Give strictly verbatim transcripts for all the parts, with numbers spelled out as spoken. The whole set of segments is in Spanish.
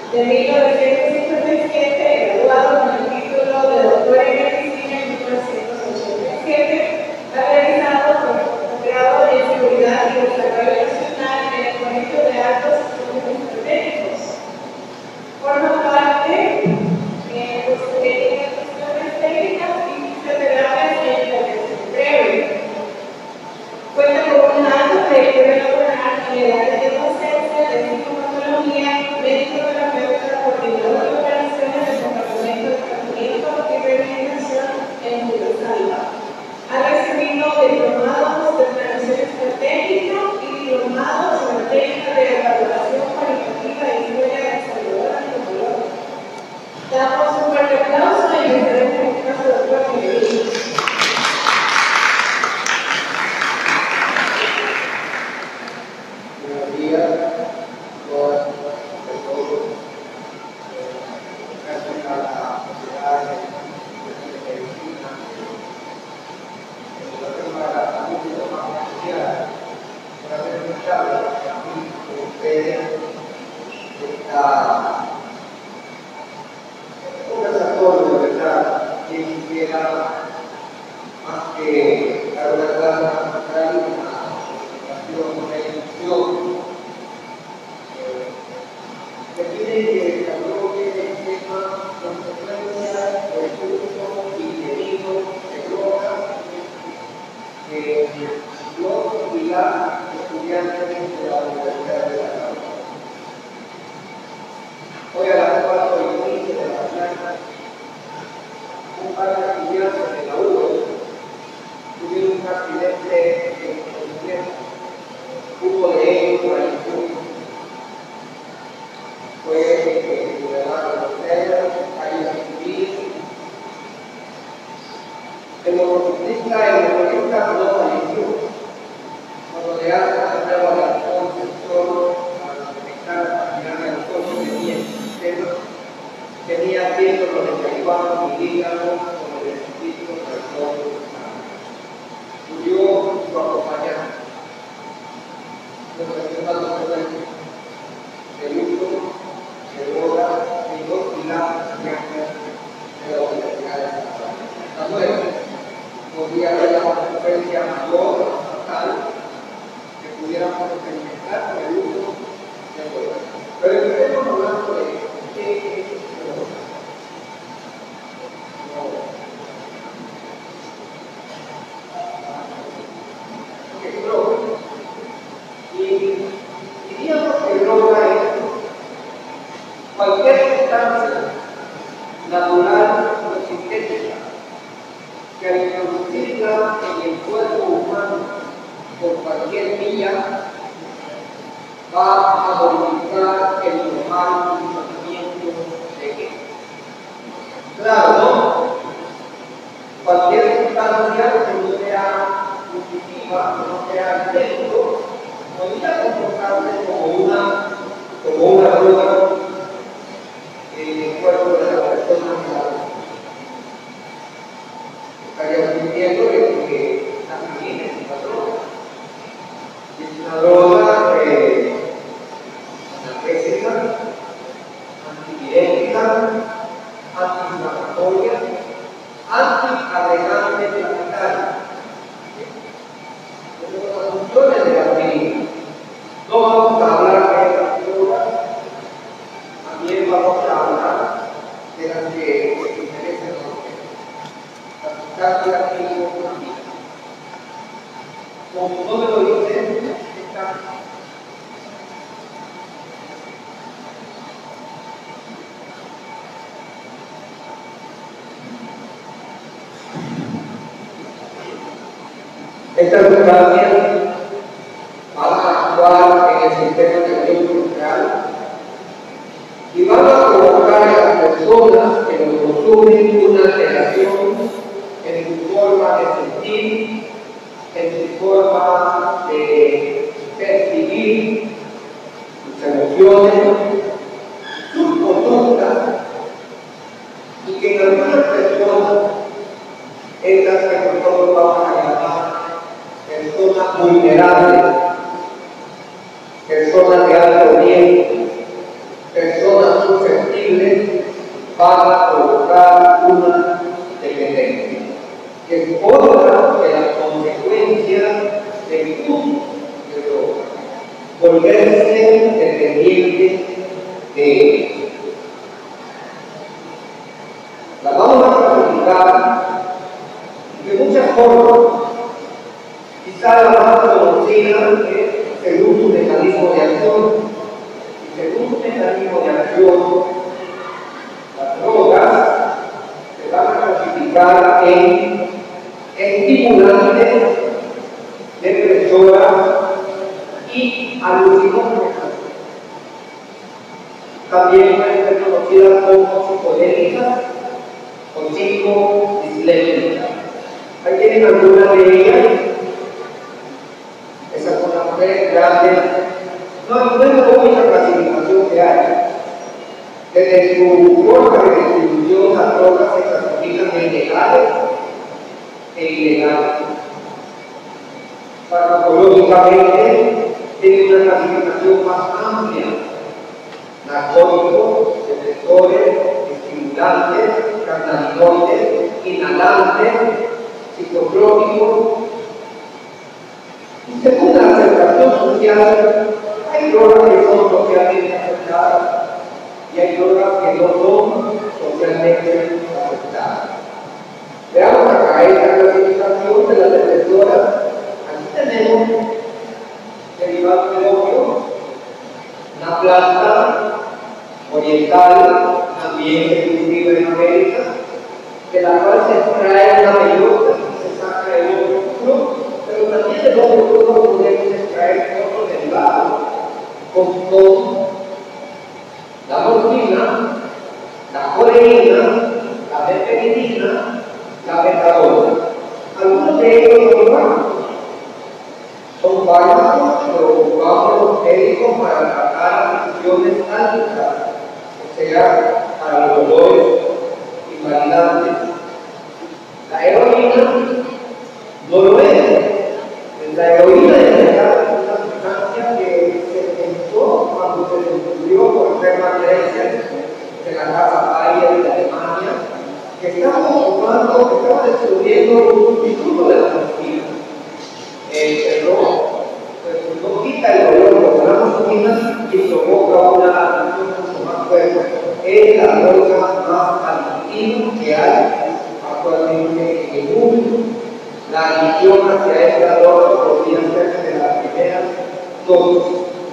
de mil novecientos cincuenta y siete, graduado con el título de doctor en medicina en mil novecientos ochenta y siete, ha realizado posgrado en seguridad y desarrollo nacional en el Colegio de Altos Estudios Estratégicos. Forma parte eh, pues, de cuestiones técnicas y fisioterapias en intervención breve. Cuenta con una alta trayectoria laboral en el área de docencia, de psicopatología, médico-terapeuta, coordinador de operaciones del Departamento de Tratamiento y Rehabilitación en Universal. Ha recibido diplomados de planeación estratégica y diplomados sobre técnica de evaluación cualitativa y historia desarrolladora antropológica. Damos un fuerte aplauso y agradecemos el espacio de doctor Miguel. Buenos días a todas y a todos. Gracias a la sociedad de medicina, para la salud y la formación social, por haber escuchado con ustedes esta conversatorio de verdad que quisiera más que dar una clase magistral, una presentación, una instrucción. Me piden que coloque el tema consecuencias del uso indefinido de drogas que los y las estudiantes de la Universidad de La Plata. Hoy a las cuatro y quince de la mañana, un par de estudiantes de la U E tuvieron un accidente en concierto. Hubo de ellos cuarenta y uno. Fue que el ciudadano de los negros, calle civil. El motociclista, el motorista no falleció. Cuando le hace la prueba de alcohol, solo para detectar la cantidad de alcohol que tenía en el sistema, tenía ciento noventa y cuatro miligramos con el espíritu de alcohol. Murió su acompañante. Representando el uso de drogas y dos pilares de la Universidad de La Plata. Bueno, podría haber una consecuencia mayor, fatal, que pudiéramos experimentar con el uso de drogas. Pero empecemos hablando de qué es droga. ¿Qué es droga? Y diríamos que droga es cualquier sustancia natural o sintética que al introducirla en el cuerpo humano por cualquier vía va a modificar el normal funcionamiento de él. Claro, ¿no? Cualquier sustancia que no sea nutritiva, que no sea alimento, podría comportarse como una, como una droga en el cuerpo de la persona que la estaríamos diciendo que también es una droga. Es una droga eh, analgésica, antipirética, antiinflamatoria, antiagregante planetaria. Las funciones de la aspirina. No vamos a hablar de estas drogas, también vamos a hablar de las que nos interesan a ustedes. Las sustancias químico-químicas. Como no me lo dicen, están estas sustancias van a actuar en el sistema nervioso central y van a provocar a las personas que lo consumen una alteración en su forma de sentir, en su forma de percibir sus emociones, sus conductas, y que en algunas personas es las que nosotros vamos a llamar personas vulnerables, personas de alto riesgo, personas susceptibles para provocar una dependencia, que es otra de las consecuencias del uso de drogas, volverse dependiente de ellos. La vamos a clasificar de muchas formas. Quizá la más conocida es según su mecanismo de acción. Y según su mecanismo de acción, las drogas se van a clasificar en estimulantes, depresoras y alucinógenas. También pueden ser conocidas como psicodélicas o psicodislécticas. Ahí tienen algunas de ellas. Esas son las tres grandes. No, no es la única clasificación que hay. Desde su forma de distribución, las drogas se clasifican en legales e ilegales. Farmacológicamente, tiene una clasificación más amplia: narcóticos, depresores, estimulantes, cannabinoides, inhalantes, psicotrópicos. Y según la aceptación social, hay drogas que son socialmente aceptadas y hay drogas que no son socialmente aceptadas. Veamos acá esta clasificación de las depresoras. Aquí tenemos derivados del opio, una planta oriental, también cultiva en América, de la cual se extrae una bellota, se saca el opio puro, pero también del opio puro podemos extraer otros derivados, como la morfina, la codeína, la meperidina, la metadona. Algunos de ellos son fármacos. Son fármacos que ocupamos los médicos para tratar afecciones altas, o sea, para los dolores invalidantes. La heroína no lo es. La heroína es una sustancia que se pensó cuando se descubrió por Hermann Drexler de la casa Bayer de Alemania, que estaba ocupando, que estaba destruyendo un sustituto de la morfina. El terror, pues no quita el dolor con la morfina y provoca una acción mucho más fuerte. Es la droga más adictiva que hay actualmente en el mundo. La adicción hacia esta droga podría ser de las primeras dos.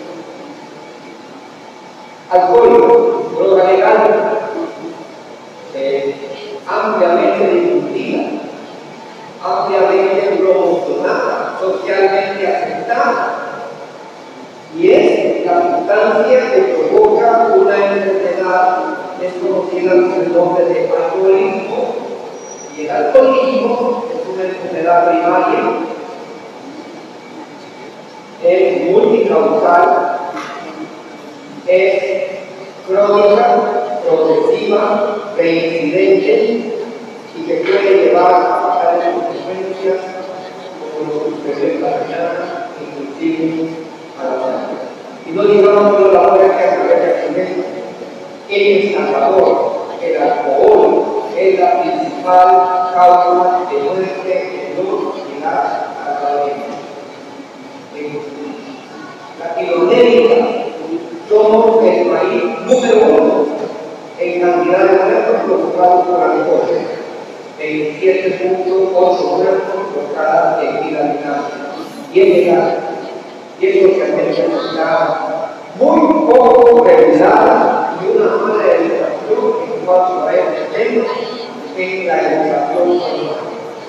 Alcohol, droga legal, eh, ampliamente difundida, ampliamente promocionada, socialmente aceptada, y es la sustancia que provoca una enfermedad desconocida con el nombre de alcoholismo. Y el alcoholismo es una enfermedad primaria, es multicausal, es crónica, progresiva, reincidente y que puede llevar a fatales consecuencias como lo sucedió esta mañana, inclusive a la muerte. Y no digamos por la hora que a través de accidentes. En El Salvador, el alcohol es la principal causa de muerte en los llegar a la vida. Latinoamérica somos el país número uno en cantidad de muertos provocados por alcohol, veintisiete punto ocho muertos por cada mil habitantes. Y es legal, y es socialmente aceptada, muy poco regulada y una mala educación en cuanto a este tema en la educación formal.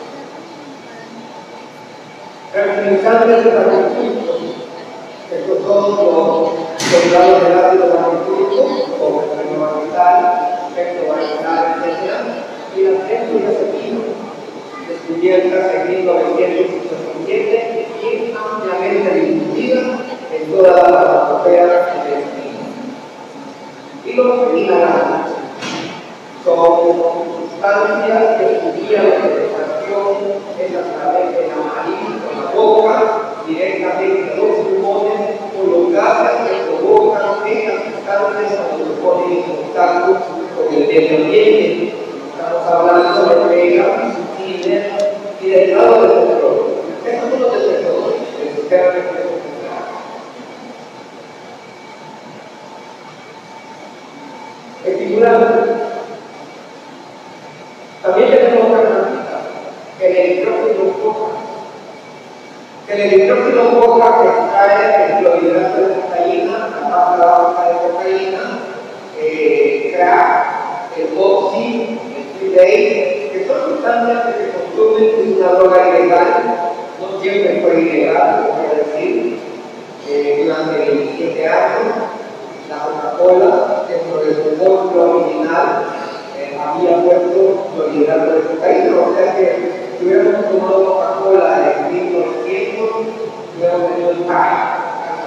Representantes de la Constitución, estos son los derivados del ácido magnesílico, como el fenobarbital, pectobarbital, etcétera, y las benzodiazepinas, descubiertas en mil novecientos sesenta y siete y ampliamente difundidas en toda la farmacopea argentina. Y los inhalantes son sustancias que estudian la penetración en la través de la nariz o la boca, directamente a los pulmones, o los gases que provocan estas sustancias cuando se ponen estructural. También tenemos otra práctica, que el electrógeno coca. El electrógeno coca que extrae el clorhidrato de cocaína, la pasta baja de cocaína, eh, crack, el oxi, el trilate, que son sustancias que se consumen de una droga ilegal, no siempre fue ilegal, voy a decir, eh, durante veintisiete años, la Coca-Cola, dentro de su fórmula original, eh, había puesto clorhidrato de cocaína, o sea que si hubiéramos tomado Coca-Cola en mil novecientos, hubiéramos tenido el pack,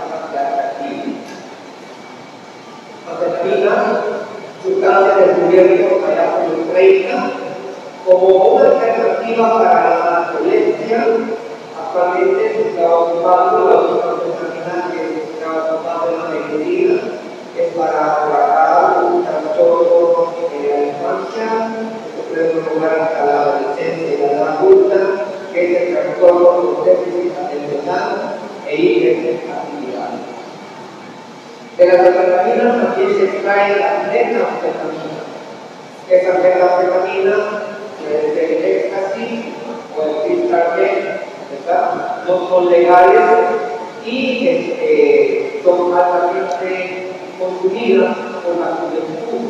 anfetamina, sustancias descubiertas allá por los treinta, como una alternativa para la violencia. Actualmente se está ocupando la única anfetamina que se está ocupando en la medicina es para tratar un trastorno de la infancia, que se puede prolongar hasta la adolescencia y la edad adulta, que es el trastorno de déficit atencional e hipersensibilidad. De las anfetaminas también se extrae la metanfetamina. Esa metanfetamina puede ser el éxtasis o el crystal meth, ¿verdad? No son legales y este, son altamente consumidas por la juventud.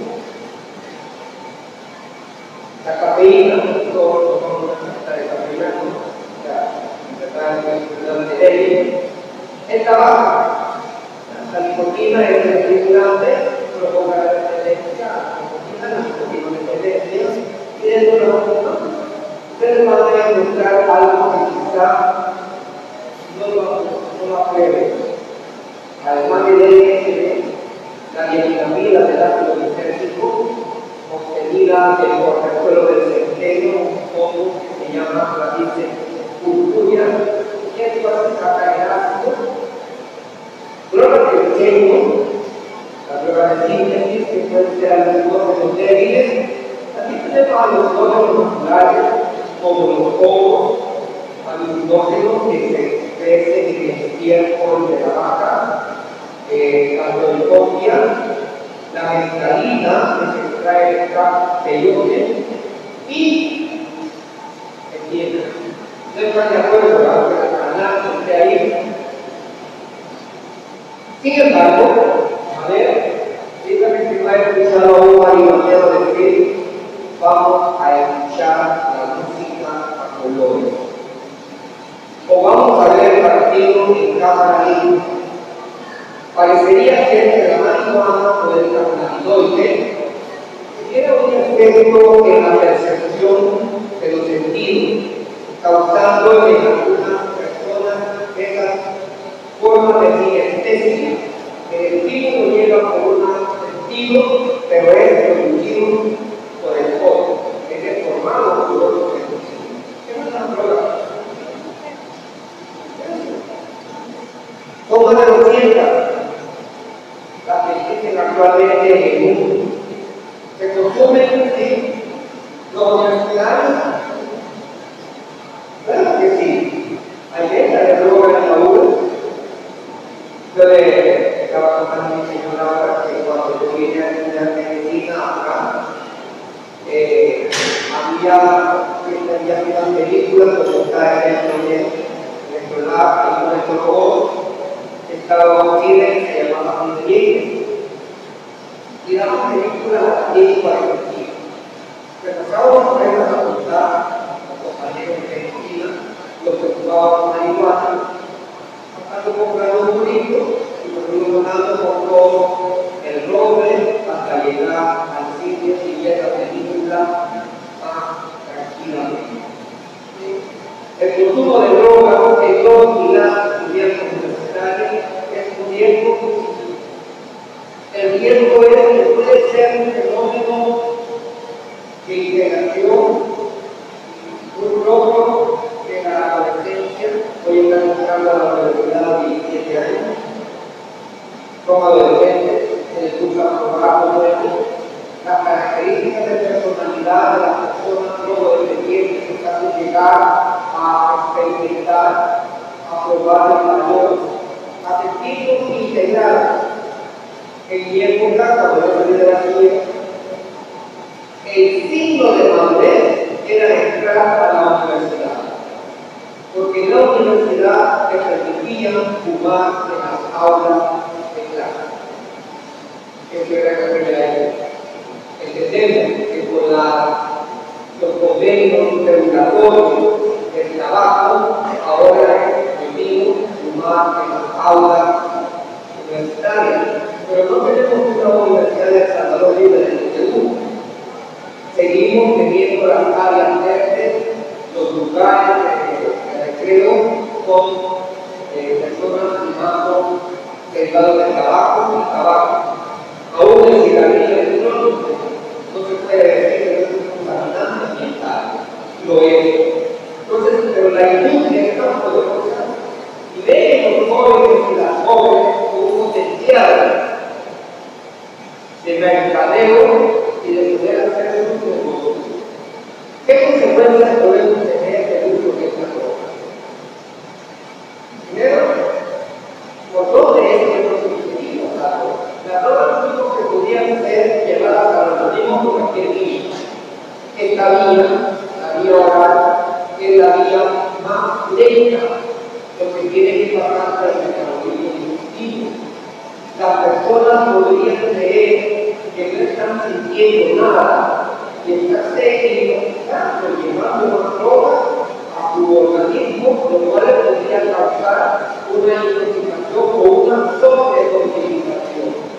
La cafeína, todos los hombres de cafeína, la ley, el tabaco. La nicotina es el estimulante, provoca la dependencia, la nicotina, la nicotina dependencia, y dentro de la nicotina, ustedes van a encontrar algo que quizá no lo, no lo aprueben. Además de L S D, la dietilamida del ácido lisérgico, obtenida del correzuelo del centeno, como se llama la dice purpuria, y es básica el ácido. Drogas de diseño, las drogas de síntesis que pueden ser alucinógenos débiles, así tenemos alucinógenos naturales como los hongos, alucinógenos que se crecen en el estiércol de la vaca, eh, tanto el copia, la mescalina que se extrae del extracto de iones y el hielo. No están de acuerdo con la canal que esté ahí. Sin embargo, a ver, dígame que va a escuchar a un marihuanero decir, vamos a escuchar la música a colores. O vamos a ver el partido en cámara lenta. Parecería ser que la marihuana o el cannabinoide tiene un efecto en la percepción de los sentidos, causando en algunas personas esas forma de sinestesia, que el estímulo llega por un sentido, pero es producido por el otro, es deformado por otro sentido. ¿Qué es una droga? Son más de doscientas las que existen actualmente en el mundo. Se consumen en los universidades. Claro que sí, hay venta de droga en la U R. Yo le estaba contando a mi señora que cuando yo vine a estudiar medicina acá, eh, había unas películas donde está el nuestro lab, nuestro robot, estaba en Chile y se llamaba Andrés. Y daban películas a las diez y cuarenta y cinco. Pero estábamos por ahí en la facultad, los compañeros de medicina, los que ocupaban marihuana, pasando comprando un libro y nos fuimos andando por todo el roble hasta llegar al sitio y ver la película más tranquilamente. El consumo de drogas en los y las estudiantes universitarios es un riesgo. El riesgo es que puede ser un fenómeno de integración, un logro de la adolescencia. Hoy están entrando a la universidad de diecisiete años, son adolescentes, se les gusta probar todo esto. Las características de personalidad de las personas drogodependientes que están llegar a experimentar, a probar el valor, a sentirnos integrados. En mi época, cuando yo salí de la ciudad, el signo de madurez era entrar a la universidad, porque en la universidad te permitían fumar en las aulas de clase. Eso era la primera época. Entendemos que con la, los convenios regulatorios del trabajo, ahora es permitido fumar en las aulas universitarias, pero no tenemos una universidad de El Salvador libre de Perú. Seguimos teniendo las áreas verdes, los lugares de recreo con eh, personas fumando derivados del tabaco y tabaco. Aún el cigarrillo electrónico no se puede decir que es un contaminante ambiental, lo es. Entonces, pero la industria es tan poderosa y ven los jóvenes y las jóvenes con un potencial de mercadeo y de poder hacer un negocio. ¿Qué consecuencias podemos tener del uso de esta droga? Primero, por dos de ellos que nos sucedimos la droga. Las drogas lo único que podían ser llevadas al organismo por cualquier vía. Esta vía, la vía oral, es la vía más lenta, lo que tiene que pasar por el metabolismo digestivo. Las personas podrían creer que no están sintiendo nada y están equivocando, llevando una droga a su organismo, lo cual podría causar una intoxicación o una sobrecontaminación.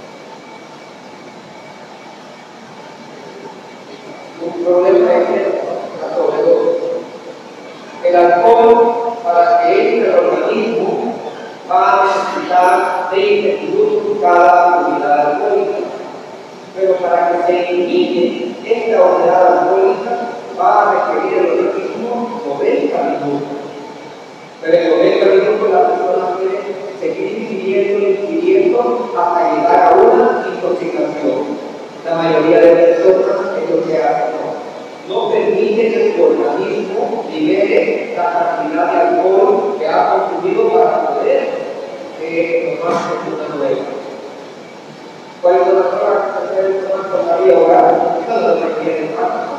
Un problema es la sobredosis. El alcohol, para que entre al organismo, va a necesitar veinte minutos cada unidad alcohólica. Pero para que se elimine esta unidad alcohólica, va a requerir el organismo noventa minutos. Pero en noventa minutos la persona puede seguir ingiriendo y ingiriendo hasta llegar a una intoxicación. La mayoría de personas es lo que hacen. No permite que su organismo libere la cantidad de alcohol que ha consumido para poder eh, tomarse una nueva. ¿Cuál es la droga que se debe tomar con la vía oral? Esta no requiere fármacos.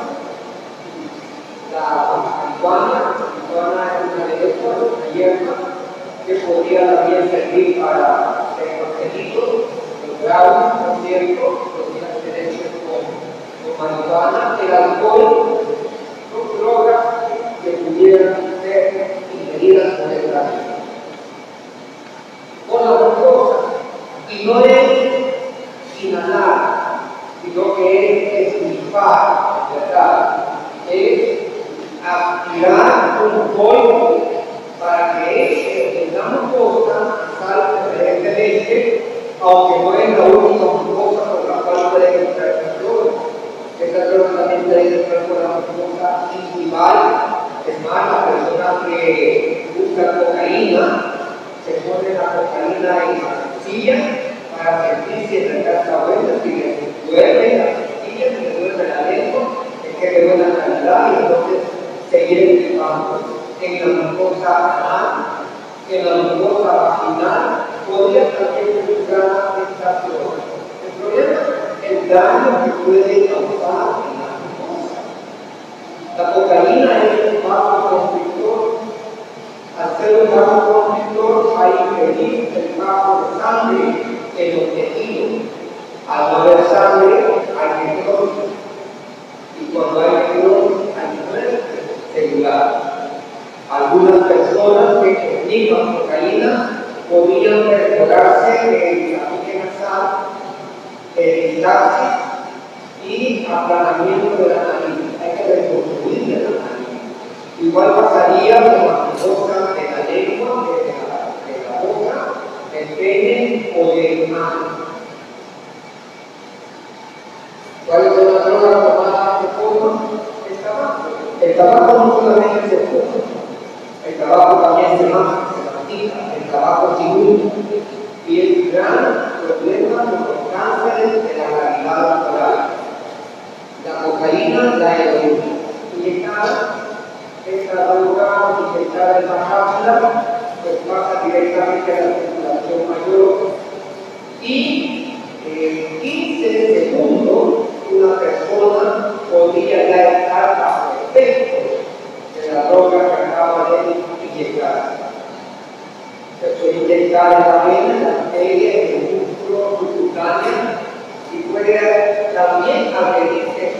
La marihuana, la marihuana es una de estas, una hierba que podría también servir para hacer los pedidos, los grados, ¿no es cierto? Podrían tener con marihuana, el alcohol, son drogas que pudieran ser ingeridas por el tráfico. Con la otra cosa, y no es inhalar, sino que es esnifar, ¿verdad? Es activar un polvo para que tengamos cosas que salgan preferentemente, aunque no es la única cosa por la cual puede entrar esta droga. Esta droga también puede entrar por la cosa individual. Es más, la persona que busca cocaína se pone la cocaína en la sencilla para sentirse en la casa buena, si le duele la sencilla, si le duele la lengua, es que de buena calidad y entonces seguir llevando en la mucosa anal, en la mucosa vaginal, podría también buscar esta droga. El problema es el daño que puede causar en la mucosa. La cocaína es un vasoconstrictor. Al ser un vasoconstrictor hay que impedir el paso de sangre en los tejidos. Al no haber sangre hay necrosis. Y cuando hay necrosis hay muerte celular. Algunas personas que toman cocaína podrían perforarse en la vía nasal, epistaxis y aplanamiento de la nariz. Hay que reconstruir la nariz. Igual pasaría con las mucosas de la lengua, de la, de la boca, del pene o del mano. ¿Cuál es la droga tomada de forma? El tabaco. El tabaco no solamente se fuma, el tabaco también se mata, se mastiga, el tabaco sin humo. Y el gran problema con los cánceres de la cavidad oral. La cocaína, la heroína. Inyectada, esta droga inyectada en la cápsula, pues pasa directamente a la circulación mayor. Y en quince segundos, una persona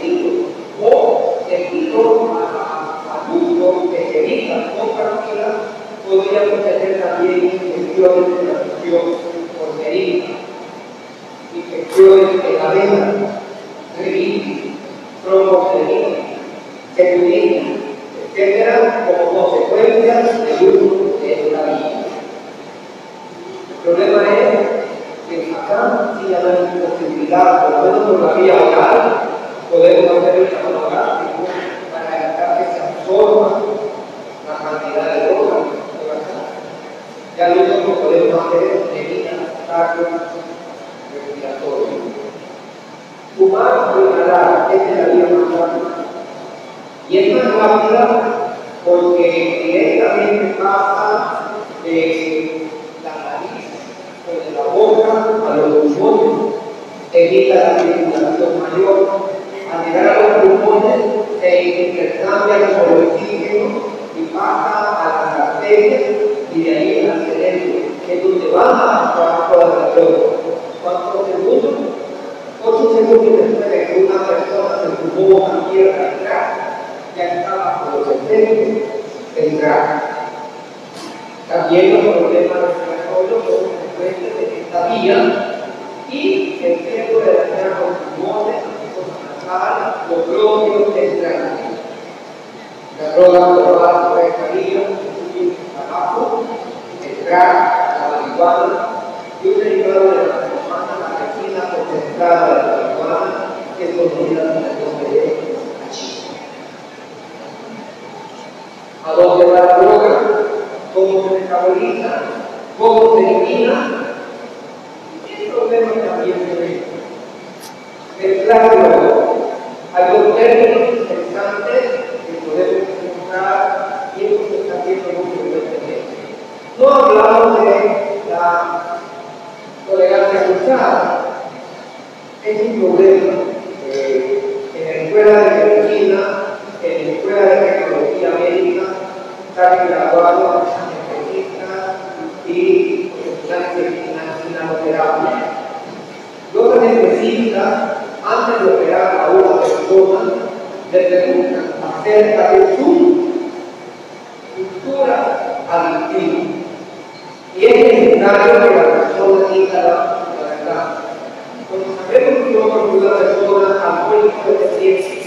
vehículo o debido al uso de bebidas no tranquilas, podríamos tener también infecciones de la función porterina, infecciones de la vena, rinitis, tromboflebitis, celulitis, etcétera, como consecuencia del uso de la vía. El problema es que acá sí ya no hay posibilidad, por lo menos por la vía oral, podemos hacer el monográfico para evitar que se absorba la cantidad de drogas que va a estar. Ya lo único que podemos hacer es medidas cardiorrespiratorias. Fumar o inhalar, esta es la vía más rápida. Y es más rápida porque directamente pasa de la nariz o de la boca a los pulmones, evita la circulación mayor. Al llegar a los pulmones se intercambia con el oxígeno y pasa a las arterias y de ahí al cerebro, que es donde van a actuar todas las drogas. ¿Cuántos segundos? ocho segundos después de que una persona se fumó a tierra y crack, ya estaba por los efectos del crack. También los problemas respiratorios son consecuencias de esta vía y el centro de la vía con pulmones, los glóbulos extraños. La droga probada por esta vía incluye el tabaco, el crack, la marihuana y un derivado de la marihuana, la resina concentrada de la marihuana, que es conocida como el nombre de hachís. ¿A dónde va la droga? ¿Cómo se metaboliza? ¿Cómo se elimina? ¿Qué problema también se ve? Mezclarlo. Hay dos términos interesantes que podemos encontrar y eso se está haciendo muy frecuentemente. No hablamos de la tolerancia cruzada. Es un problema. Eh, en la escuela de medicina, en la escuela de tecnología médica, están graduados especialistas y profesionales de inhaloterapia. Los anestesistas, antes de operar a una persona, le preguntan acerca de su cultura adictiva. Y es necesario que la persona diga la verdad. Cuando sabemos que una persona alcohólica de ciencia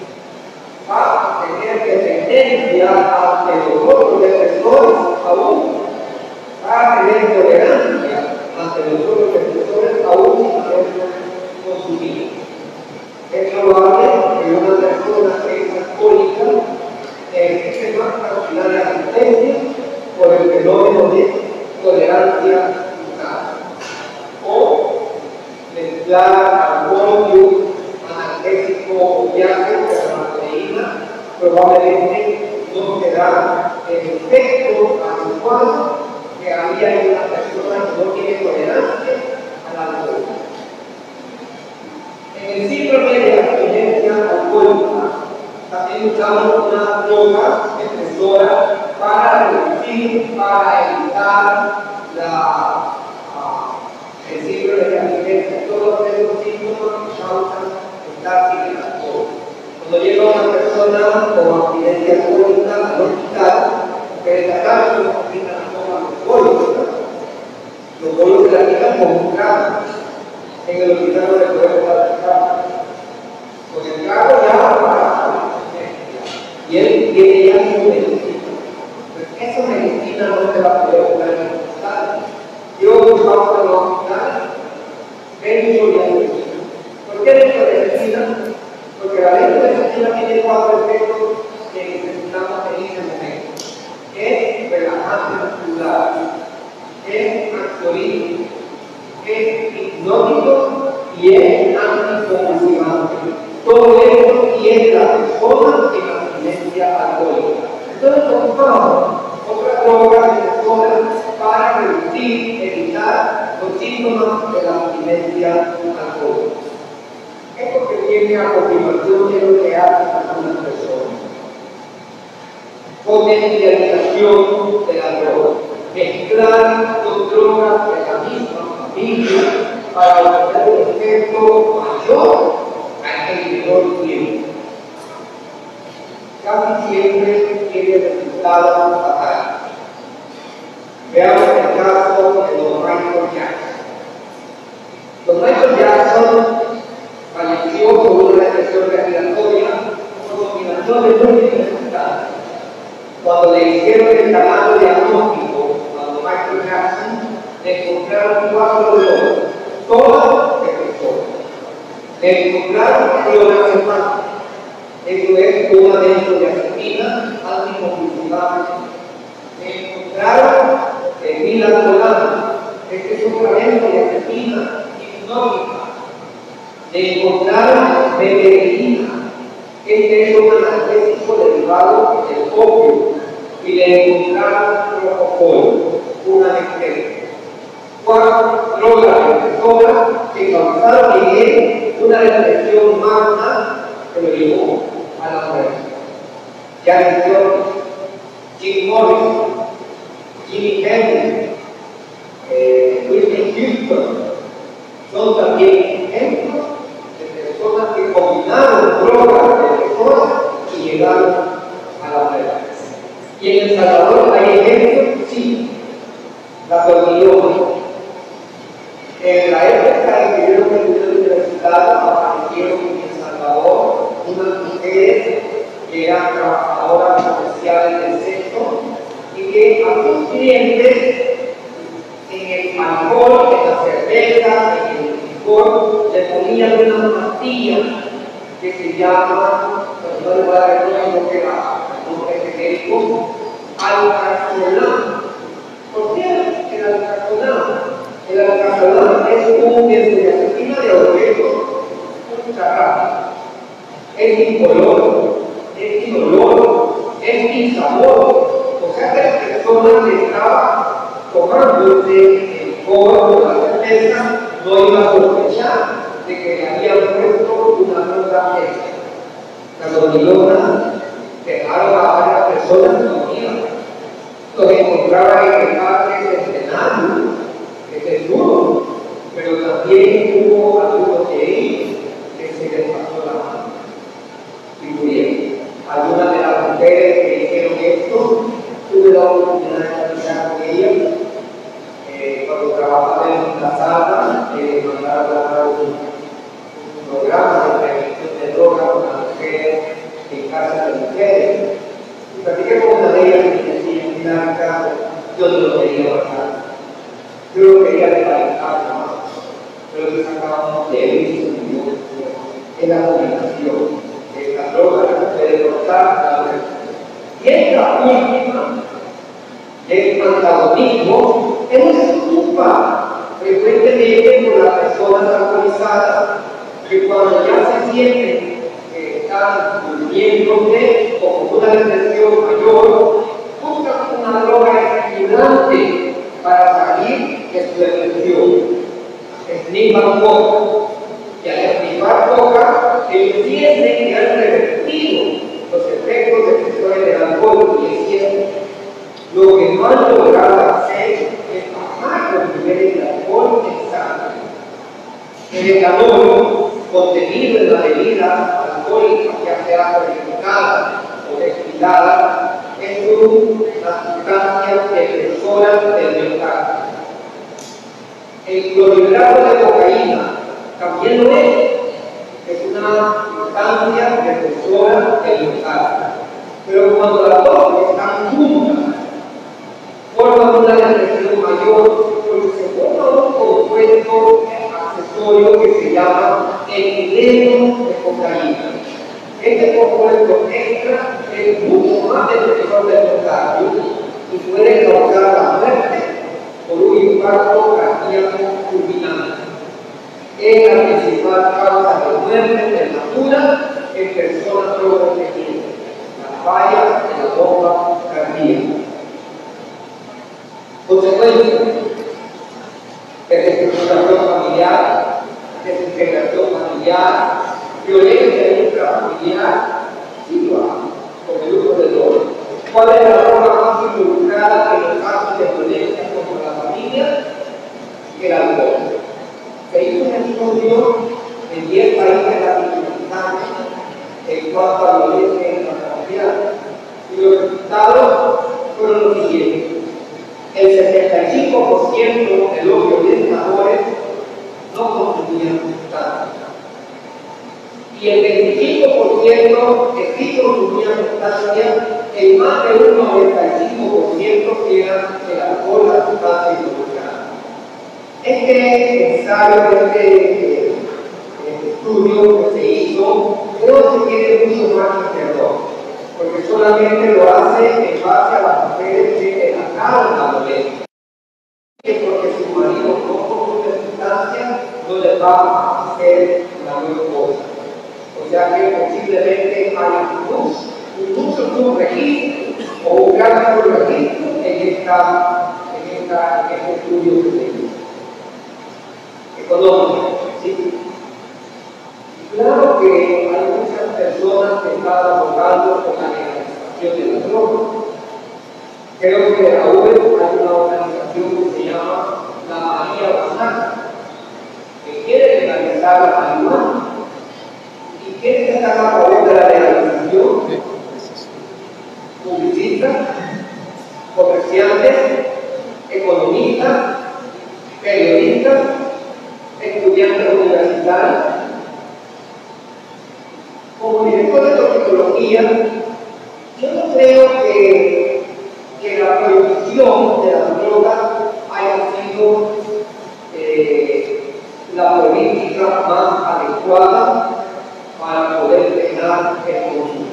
va a tener dependencia ante los otros defensores aún, va a tener tolerancia ante los otros defensores aún sin haberlo consumido. Es probable que una persona que es alcohólica existe más capacidad de asistencia por el fenómeno de tolerancia cruzada. O mezclar alcohol y un analgésico opiáceo de la proteína probablemente no se da el efecto adecuado que había en una persona que no tiene tolerancia al alcohol. En el síndrome de abstinencia alcohólica también usamos una droga expresora para reducir, para evitar la, uh, el síndrome de abstinencia. Todos esos síntomas que causan estar sin el alcohol. Cuando llega una persona con abstinencia alcohólica al hospital, que le trataron de aplicar los bollos, los bollos que la aplican con un trago. En el hospital no le podemos dar el trago. Con el trago ya para y él tiene ya su medicina. Pues esa medicina no se va a poder usar en el hospital. Yo buscaba en los hospitales, ven mucho de medicina. ¿Por qué mucho de medicina? Porque la ley de medicina tiene cuatro efectos que necesitamos en ese momento. Es relajante muscular, es ansiolítico, es hipnótico y es anticonvulsivante. Todo esto tiene la persona en la abstinencia alcohólica. Entonces ocupamos otra droga de personas para reducir, evitar los síntomas de la abstinencia alcohólica. Esto que viene a continuación es lo que hace algunas personas. Potencialización de la droga. Mezclar dos drogas de la misma familia para obtener un efecto mayor al que menor tiempo. Casi siempre tiene resultados fatales. Veamos el caso de don Michael Jackson. Don Michael Jackson falleció por una depresión respiratoria con combinaciones muy dificultadas. Cuando le hicieron el llamado diagnóstico a don Michael Jackson, le encontraron cuatro globos, todas defectuosas. Le encontraron clonazepam, eso es una benzodiazepina anticonvulsivante. Le encontraron midazolam, este es una benzodiazepina hipnótica. Le encontraron meperidina, este es un analgésico derivado del opio, y le encontraron propofol, una anestesia. Cuatro drogas depresoras que causaron en él una depresión magna que lo llevó a la muerte. Janis Joplin, Jim Morrison, Jimi Hendrix, eh, Whitney Houston, son también ejemplos de personas que combinaron drogas depresoras y llegaron a la muerte. Y en El Salvador hay ejemplos, sí, la dormilona. En la época en que yo me fui a la universidad, aparecieron en El Salvador unas mujeres que eran trabajadoras comerciales del sexo y que a sus clientes en el alcohol, en la cerveza, en el licor, le ponían unas pastillas que se llaman, no les voy a dar el nombre que era el nombre genérico, alprazolam. ¿Por qué el alprazolam? El alprazolam es un benzodiazepina de objeto ultra rápido. Es incoloro, es inoloro, es insabor. O sea que las personas que estaban tomándose el coro o la cerveza no iban a sospechar de que le habían puesto una droga extra. La dormilona dejaron a varias personas que dormían. Los encontraban en el parque centenario, que es duro, pero también hubo algunos de ellos que se les pasó la mano y murieron. Algunas de las mujeres que hicieron esto, tuve la oportunidad de platicar con ellas. Eh, cuando trabajaba en la sala, eh, mandaron a trabajar un, un programa de prevención de drogas con las mujeres en casa de mujeres. Y platiqué con una de ellas y decía, mira, acá, yo no lo quería pasar. Yo lo quería desparentar más, pero se sacaban de él en la combinación. Esta droga la puede cortar la muerte. Y esta última, el antagonismo, es una culpa frecuentemente por las personas alcoholizadas que cuando ya se sienten que están durmiéndose o con una depresión mayor, buscan una droga estimulante para salir de su depresión. Esnipan poco. Y al esnifar poca, entienden que han revertido los efectos depresores del alcohol. Y es cierto, lo que no han logrado hacer es bajar los niveles de alcohol en sangre. El etanol contenido en la bebida alcohólica, ya sea purificada o destilada, es una sustancia depresora del miocardio. El clorhidrato de cocaína también lo es, es una sustancia depresora del miocardio. Pero cuando las dos están juntas, forman una depresión mayor, porque se forma un compuesto accesorio que se llama etileno de cocaína. Este compuesto extra es mucho más depresor del miocardio y puede causar la muerte por un impacto cardíaco fulminante. Es la principal causa de muerte prematura en personas drogodependientes, la falla de la bomba cardíaca. Consecuencias: desestructuración familiar, desintegración familiar, violencia intrafamiliar, sí lo hay, con el uso de drogas. ¿Cuál es la droga más involucrada en los casos de violencia contra la familia? El alcohol. Se hizo un estudio en diez países latinoamericanos en cuanto a violencia intrafamiliar. Y los resultados fueron los siguientes. El setenta y cinco por ciento de los violentadores no consumían sustancias. Y el veinticinco por ciento que sí consumían sustancias, en más de un noventa y cinco por ciento eran el alcohol, la sustancia involucrada. Este ensayo, este eh, estudio que se hizo, creo que tiene mucho margen de error, porque solamente lo hace en base a las mujeres que encarnaron la violencia. Porque su marido no consume sustancias, no les va a hacer la misma cosa. O sea que posiblemente hay un mucho subregistro o un gran subregistro en, esta, en, esta, en este estudio que se hizo. Económico, ¿sí? Claro que hay muchas personas que están abogando por la legalización de la droga. Creo que aún hay una organización que se llama la María Banana, que quiere legalizar la marihuana. ¿Y quiénes están a favor de la legalización? Publicistas, comerciantes, economistas, periodistas, estudiantes universitarios. Como director de toxicología, yo no creo que, que la prohibición de las drogas haya sido eh, la política más adecuada para poder frenar el consumo.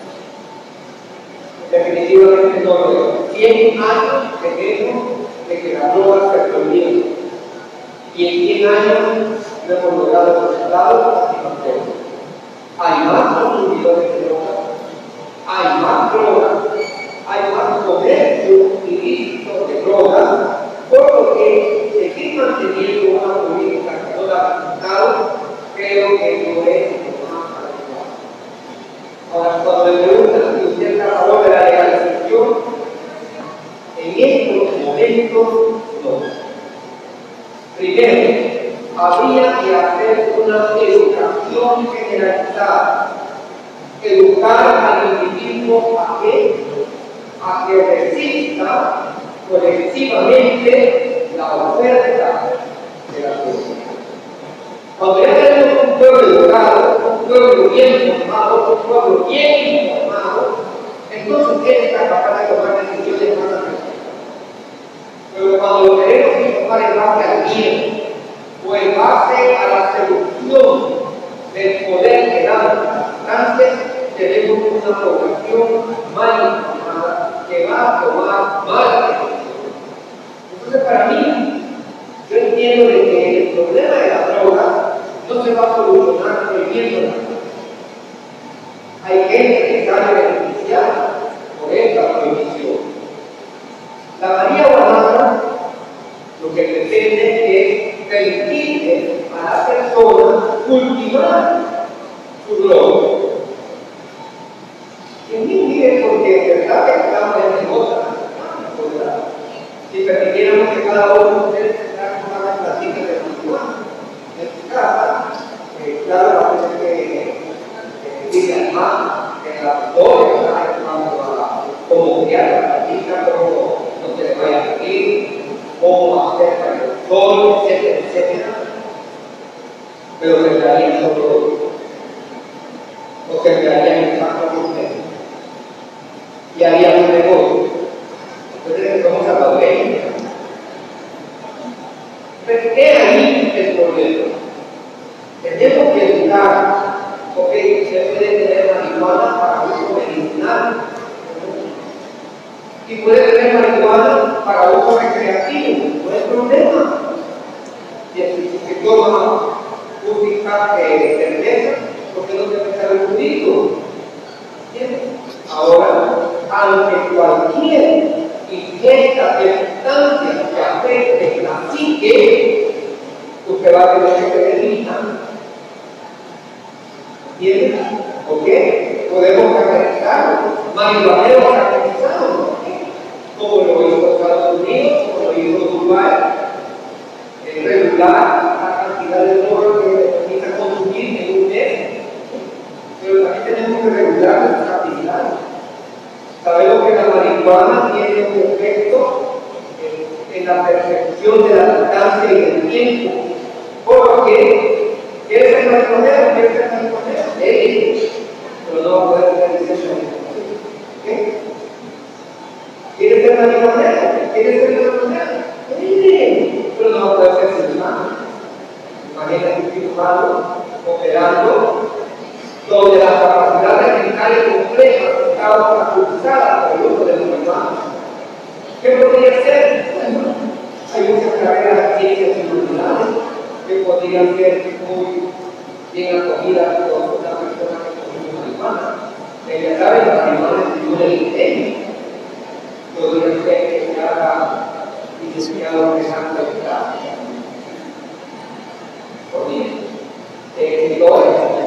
Definitivamente no lo veo. cien años tenemos de que las drogas se prohibieron. Y en cien años no hemos logrado resultados satisfactorios. Hay más consumidores de drogas, hay más drogas, hay más comercio ilícito de drogas, por lo que seguir manteniendo una política que no da resultados, creo que no es lo más adecuado. Ahora, cuando me preguntan si usted está a favor de la legalización, en estos momentos no. Primero, habría que hacer una educación generalizada, educar al individuo a que, a que resista colectivamente la oferta de la cosa. Cuando ya tenemos un pueblo educado, un pueblo bien informado, un pueblo bien informado, entonces él está capaz de tomar decisiones más adecuadas. Pero cuando lo queremos tomar en base al bien, o en base a la seducción del poder que dan las sustancias, tenemos una población mal informada que va a tomar malas decisiones. Entonces, para mí, yo entiendo de que el problema de la droga no se va a solucionar prohibiendo la droga. Hay gente que sale beneficiada por esta prohibición. La María Banana lo que pretende es permitir a la persona cultivar su droga. Y en mí miren, porque es verdad que estamos en negocio, si permitiéramos que cada uno de ustedes tenga una plantita de marihuana en su casa, eh, claro, va a tener que diga más que la historia, cómo criar la plantita, cómo no se le vaya a salir, cómo hacer para el sol, etcétera, etcétera. Pero se quedarían solo, o se quedarían en casa con ustedes. Y harían un negocio. Entonces, somos salvadoreños. Pero ¿qué ahí el problema? Tenemos que educar, porque se puede tener marihuana para uso medicinal. Y puede tener marihuana para uso recreativo, no hay problema. Y si se toma un picante de cerveza, ¿por qué no se puede un juguito? Ahora, ante cualquier ingesta de sustancias que afecte la psique, usted va a tener que terminar. ¿Entiendes? ¿Por qué? Podemos caracterizarlo, marihuaneros caracterizados, como lo hizo Estados Unidos, como lo hizo Uruguay, es regular la cantidad de droga que se necesita consumir en un mes, pero también tenemos marihuana tiene un efecto en, en la percepción de la distancia y del tiempo. Porque, ¿quieres ser marihuanero? ¿Quieres ser marihuanero? Sí, pero no va a poder ser marihuanero. ¿Qué? ¿Quieres ser marihuanero? ¿Quieres ser marihuanero? Sí, pero no va a poder ser ciudadano. Imagínate un cirujano operando donde las capacidades mentales complejas estaban facultadas por el uso de los marihuanos. ¿Qué podría ser? Bueno, hay muchas carreras de ciencias y humanidades que podrían ser muy bien acogidas por una persona que consume marihuana. Ella sabe que la marihuana estimula el ingenio. Podría ser que se haga licenciado en Santa Cruz. Podría. Eh, todo eso.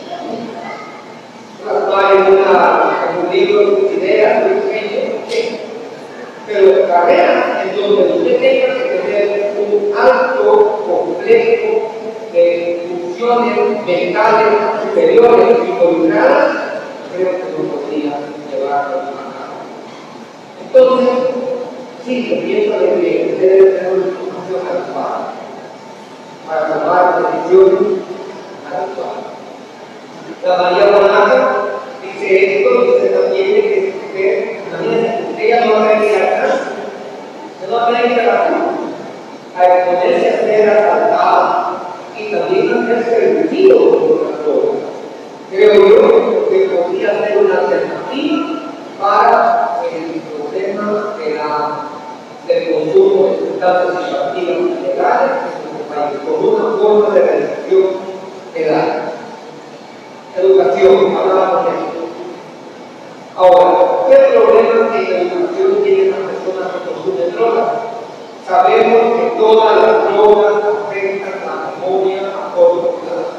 Hay un libro de ideas muy pequeño, pero carreras en donde usted tenga que tener un alto complejo de funciones mentales superiores involucradas, creo que no podría llevarlo a cabo. Entonces, sí, se piensa de que usted debe tener una información adecuada para tomar decisiones adecuadas. La María Bonata dice esto, dice también que usted, imagínense, ella no va a venir atrás, no va a venir atrás, a exponerse a ser asaltada y también a ser servido por las drogas. Creo yo que podría ser una alternativa para el problema de la, del consumo de sustancias psicoactivas ilegales en nuestro país, como una forma de reducción legal. Educación, hablábamos de eso. Ahora, ¿qué problema en la educación tienen las personas que consumen drogas? Sabemos que todas las drogas afectan la memoria a corto plazo.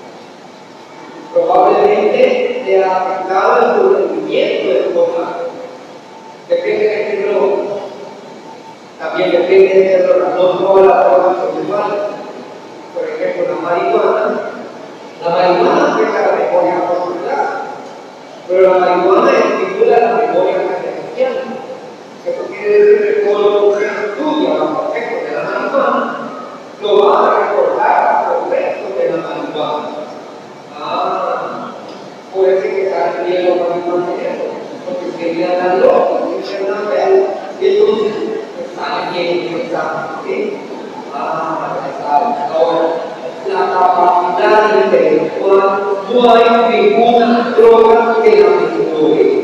Probablemente le ha afectado el sobreviviento del escolar. Depende de qué droga. También depende de qué droga. No todas las drogas son iguales. Por ejemplo, la marihuana. La marihuana afecta la memoria a corto plazo, pero la marihuana estimula la memoria referencial. Eso quiere decir que todo lo que estudia los efectos de la marihuana lo va a recordar los efectos de la marihuana. Ah, puede ser que está bien los marihuaneros, porque querían dar loco, querían dar real, y entonces está bien que está, ¿sí? Ah, está ahora. La capacidad intelectual, no hay ninguna droga que la mejore.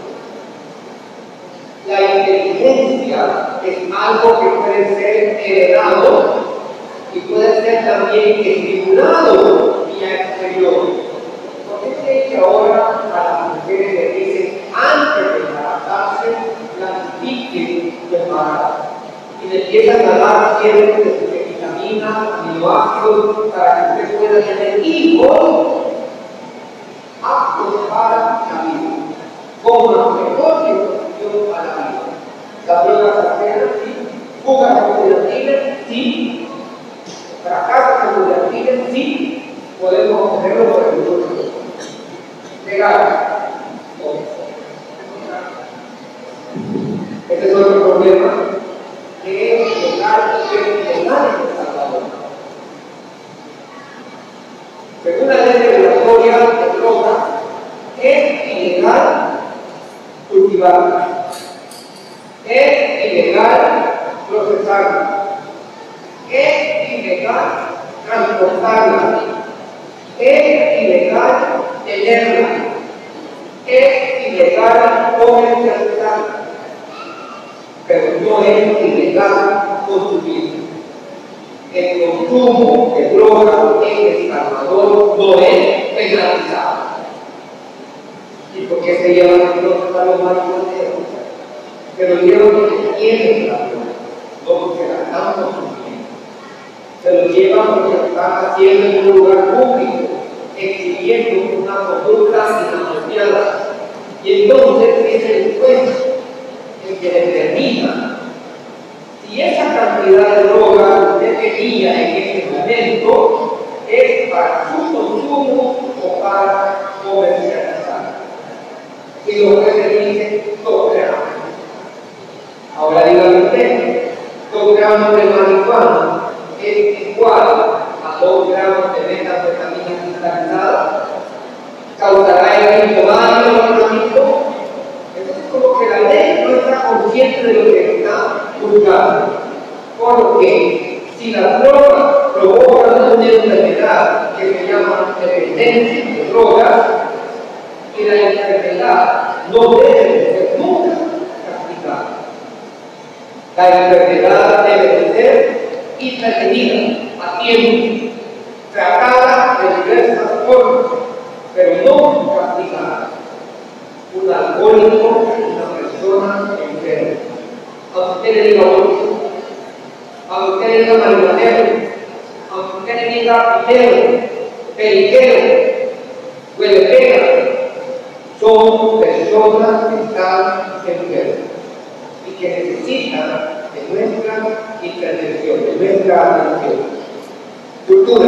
La inteligencia es algo que puede ser heredado y puede ser también estimulado vía exterior. ¿Por qué creen que ahora a las mujeres les dicen antes de embarazarse, planifiquen su embarazo? Y le empiezan a dar ciertos de vitaminas, aminoácidos, para que usted pueda tener hijos aptos para la vida, con una mejor situación para la vida. Las drogas caseras, sí. Fugas acumulativas, sí. Fracasos acumulativos, sí. Podemos obtenerlo por el uso legal. Este es otro problema que es legal y que es ilegal en El Salvador. Según la ley regulatoria de drogas, es ilegal cultivarla, es ilegal procesarla, es ilegal transportarla, es ilegal tenerla, es ilegal comercializarla, pero no es ilegal consumir. El consumo de drogas en El Salvador no es penalizado. ¿Y por qué se llevan entonces a los marihuaneros? Se lo llevan porque tienen la droga, no porque la están consumiendo. Se lo llevan porque están haciendo en un lugar público, exhibiendo una conducta inapropiada. Y entonces es el juez el que determina si esa cantidad de droga que usted tenía en ese momento es para su consumo o para comercializar. Y los jueces dicen tolerable. Ahora díganme usted, dos gramos de marihuana es igual a dos gramos de metanfetamina cristalizada. ¿Causará el mismo daño al organismo? Entonces, como que la ley no está consciente de lo que está buscando. Porque si las drogas provocan una enfermedad que se llama dependencia de drogas, y la enfermedad no debe ser nunca castigada. La enfermedad debe ser intervenida a tiempo, tratada de diversas formas, pero no castigada. Un alcohólico, una persona enferma. A usted le diga bolso, a usted le diga marihuanero, a usted le diga pitero, periquero, huelepera, son personas que están enfermas y que necesitan de nuestra intervención, de nuestra atención. Cultura.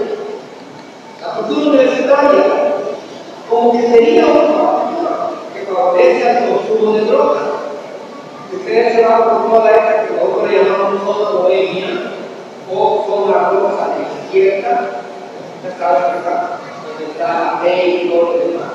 La cultura universitaria, como que sería una cultura que favorece al consumo de drogas. Si ustedes se van por toda esta que nosotros llamamos zona bohemia o zona rosa de izquierda, ya saben acá, donde está México y todo lo demás.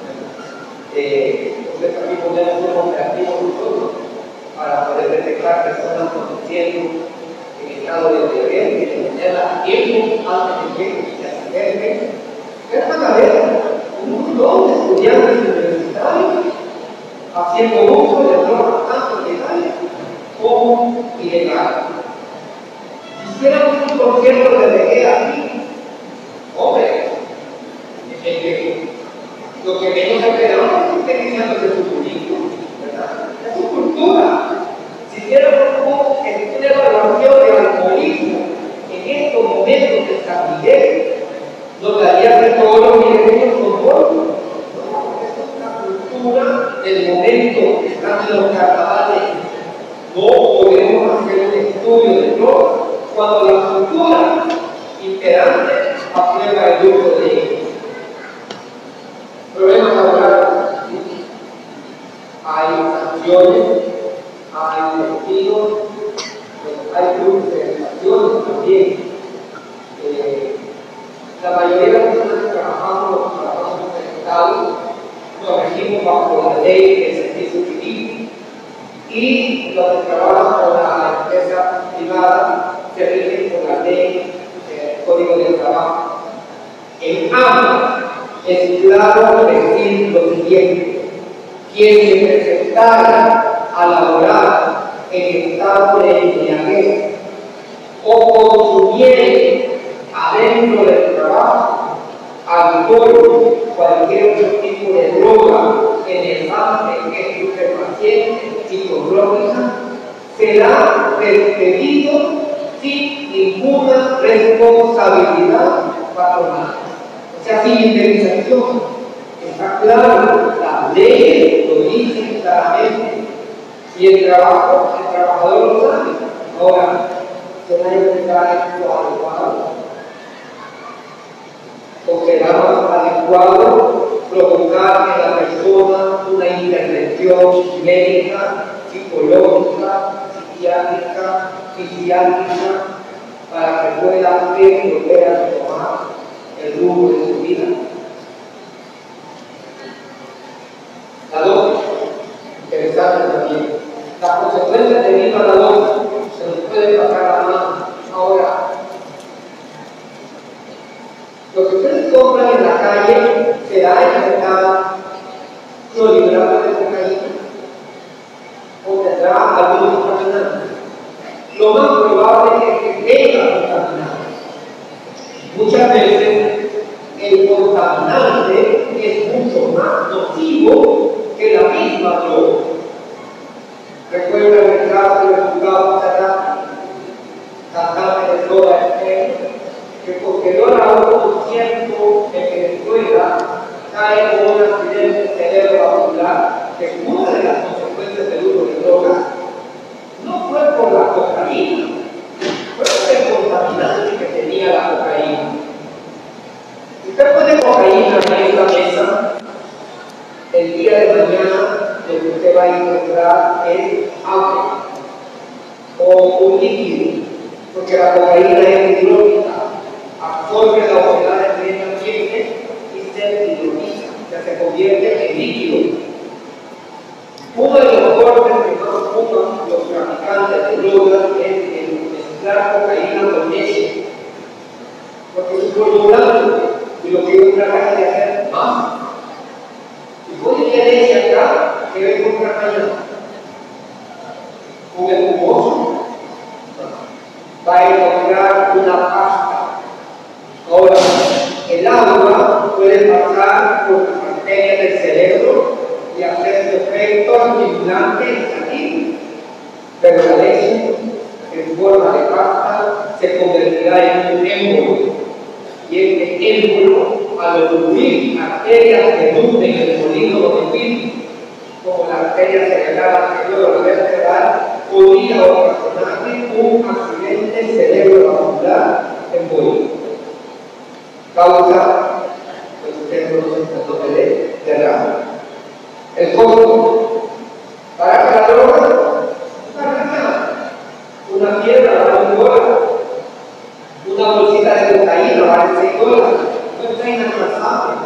Eh, entonces aquí ponemos un operativo nosotros para poder detectar personas conduciendo en estado de deber y de tenerla a tiempo antes de que se acerquen. Pero van a ver un montón de estudiantes universitarios haciendo uso de drogas tanto legales como ilegales. Si hiciéramos un concierto de reggae aquí, hombre, es que lo que menos esperamos es que estén diciendo de su currículum, ¿verdad? Es su cultura. Si hiciéramos una evaluación de alcoholismo en estos momentos de estabilidad, nos daría que todos los niveles son buenos. No, es una cultura del momento que están en los carnavales. No podemos hacer un estudio de todo cuando la cultura imperante aprueba el uso de ellos. Problemas laborales, hay sanciones, hay despidos, hay cruces también. Eh, la mayoría de las personas que trabajamos, trabajamos en el Estado, nos regimos bajo la ley del servicio civil y los que trabajan con la empresa privada se rigen por la ley del Código del Trabajo. En ambas es claro decir lo siguiente: quien se presentara a laborar en estado de embriaguez o consumiere adentro del trabajo alcohol, cualquier otro tipo de droga enervante que es estupefaciente, psicológica, será despedido sin ninguna responsabilidad patronal. O sea, sin indemnización. Está claro, las leyes lo dicen claramente. Y el trabajo, el trabajador lo sabe. Ahora, será adecuado. O será más adecuado provocar en la persona una intervención médica, psicológica, psiquiátrica, fisiátrica, para que pueda volver a retomar el rumbo de su vida. La dosis, interesante también. Las consecuencias debido a la dosis se nos puede pasar la mano. Ahora, lo que ustedes compran en la calle será en realidad clorhidrato de cocaína o tendrá algunos contaminantes. Lo más probable es que tenga contaminantes. Muchas veces el contaminante es mucho más nocivo que la misma droga. Recuerda el caso del juzgado Sarati, cantante de Soda Stereo, que posterior a un concierto en Venezuela cae con un accidente cerebrovascular, que es una de las consecuencias del uso de drogas. No fue por la cocaína, fue por el contaminante que tenía la cocaína. Usted pone cocaína en esta mesa el día de mañana lo que usted va a encontrar es agua o un líquido, porque la cocaína es hidrólica, absorbe la humedad del medio ambiente y se hidroliza, o sea, se convierte en líquido. Uno de los cortes que más ocupan los traficantes de drogas es el mezclar cocaína con leche, porque es un formulante y lo que ellos tratan de hacer más. Si pone leche acá, ¿qué va a encontrar mañana? Con el jugoso va a encontrar una pasta. Ahora, el agua puede pasar por las arterias del cerebro y hacer su efecto estimulante y sanguíneo, pero la leche en forma de pasta se convertirá en un émbolo, y este émbolo, al ocurrir arterias que nutren el polígono del espíritu, como la arteria cerebral anterior o la vertebral, podría ocasionarle un accidente cerebrovascular embólico. Causa, pues ustedes conocen el nombre de derrame. El costo para que la droga, una piedra vale un dólar, una bolsita de cocaína vale seis dólares, no está inalcanzable.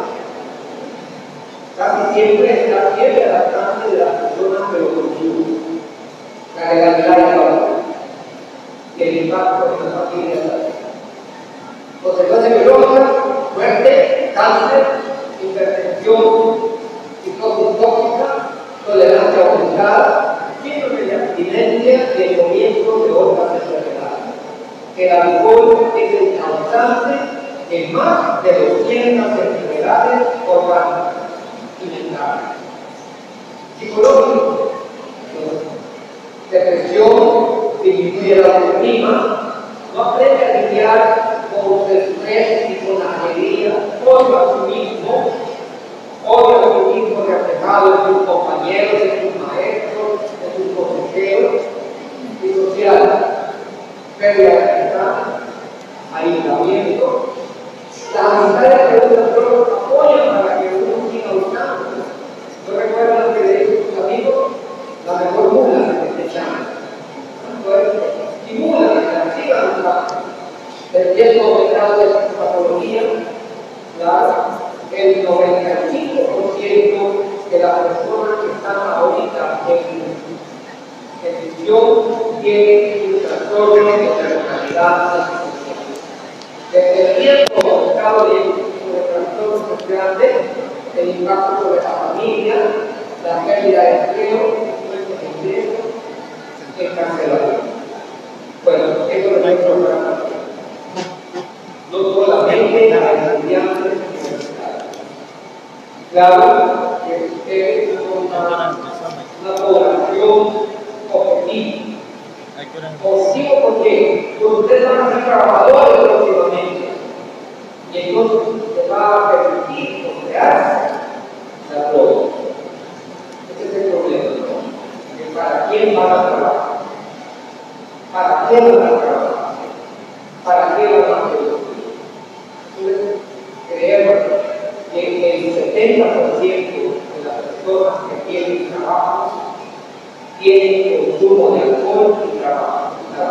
Casi siempre es la piedra al alcance de las personas que lo consumen. La legalidad y la valor y el impacto en la familia. Consecuencias biológicas, muerte, cáncer, hipertensión, psicosis tóxica, tolerancia aumentada, síndrome de abstinencia y el comienzo de otras enfermedades. El alcohol es el causante de más de doscientas enfermedades orgánicas y mentales. Psicológico, depresión, disminuye la autoestima, no aprende a lidiar con su estrés y con la alegría, odio a sí mismo, odio a sí mismo reflejado en sus compañeros, en sus maestros, en sus consejeros y sociales, pérdida de amistad, aislamiento. Las amistades que uno solo apoyan para que uno siga buscando. ¿No recuerdan que le dijo a sus amigos? La mejor mula que te llaman. Estimula que la sigan buscando. El diez por ciento de esta patología, claro, el noventa y cinco por ciento de las personas que están ahorita en prisión tienen un trastorno de personalidad. Desde el riesgo del estado de trastornos grandes, el impacto sobre la familia, la pérdida de empleo, el ingreso, el cancelamiento. Bueno, esto es nuestro programa. No solamente a estudiantes universitarios. Claro que ustedes son una, una población objetiva. Objetivo porque ustedes van a ser trabajadores próximamente y entonces se va a permitir crearse la droga. Ese es el problema, ¿no? Que ¿para quién van a trabajar? ¿Para quién van a trabajar? ¿Para qué van a producir? Creemos que el setenta por ciento de las personas que tienen trabajo tienen consumo de alcohol y trabajo.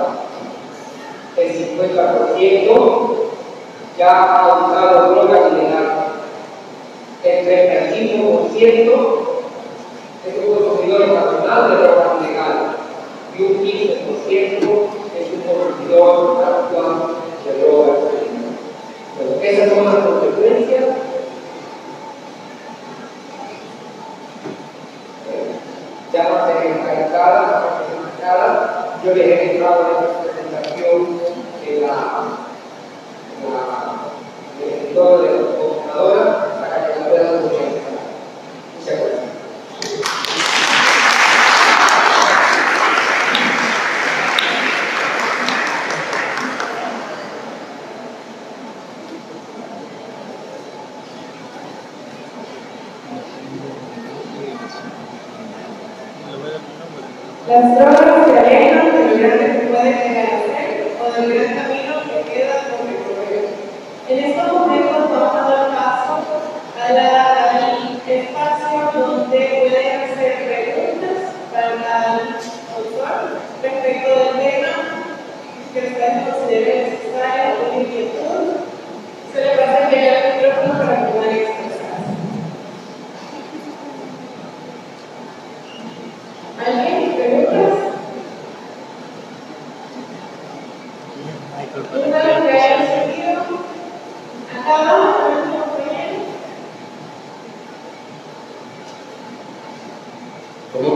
El cincuenta por ciento ya ha usado drogas ilegales. El treinta y cinco por ciento es un consumidor nacional de drogas ilegales. Y un quince por ciento es un consumidor actual de drogas ilegales. Bueno, esas son las consecuencias. Ya no se encargada, yo les he entrado en esta presentación de la, la del escritor de la computadora para que la puedan escuchar. Muchas gracias. Las drogas se alejan del gran que puede llegar a ser o del gran camino que queda por recorrer. En estos momentos vamos a dar paso a la, al espacio donde pueden hacer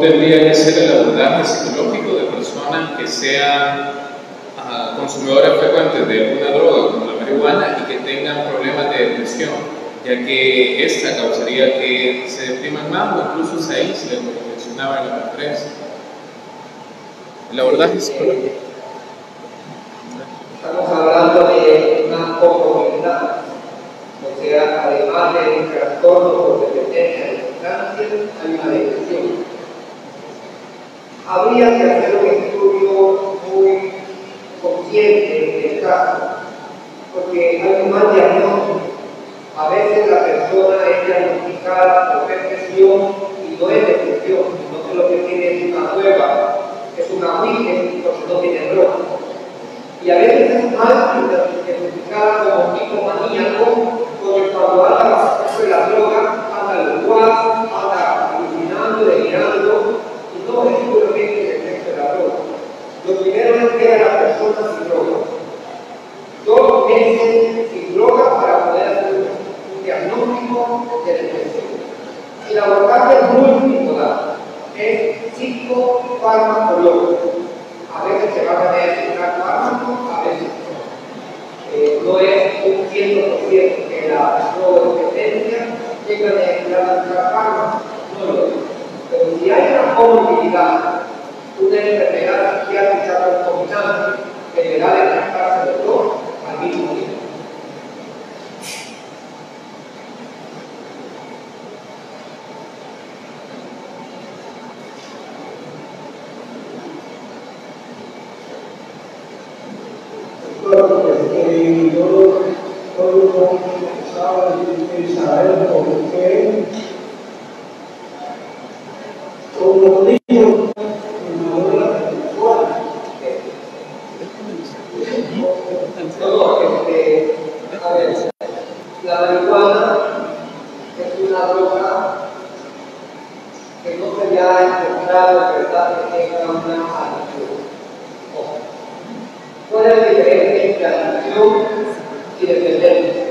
tendría que ser el abordaje psicológico de personas que sean uh, consumidores frecuentes de una droga como la marihuana y que tengan problemas de depresión, ya que esta causaría que se depriman más o incluso se aíslen, como mencionaba en la conferencia. El abordaje psicológico. Estamos hablando de una comorbilidad, o sea, además de un trastorno por dependencia de sustancias, hay una depresión. Habría que hacer un estudio muy consciente del caso, porque hay un mal diagnóstico. A veces la persona es diagnosticada por depresión y no es depresión, sino que lo que tiene es una nueva, es una weakness porque no tiene droga. Y a veces es mal identificada como tipo maníaco, porque cuando anda de la droga, anda al lugar, anda alucinando, delirando, y no es puramente el efecto de la droga. Lo primero es que la persona sin droga. Dos meses sin droga para poder hacer un diagnóstico de depresión. El abordaje es multipolar, es psicofarmacológico. A veces se va a necesitar fármacos, a veces no. Eh, no es un cien por ciento que la drogodependencia tenga necesidad de fármacos, no lo es. Pero si hay una comorbilidad, una enfermedad psiquiátrica concomitante que deberá de tratarse de todo al mismo tiempo. Porque yo solo pensaba en saber por qué, como digo, en la hora sexual. No, este, a ver, la marihuana es una droga que no se le ha encontrado en verdad que tenga una adicción. ¿Cuál es la diferencia entre adicción y dependencia?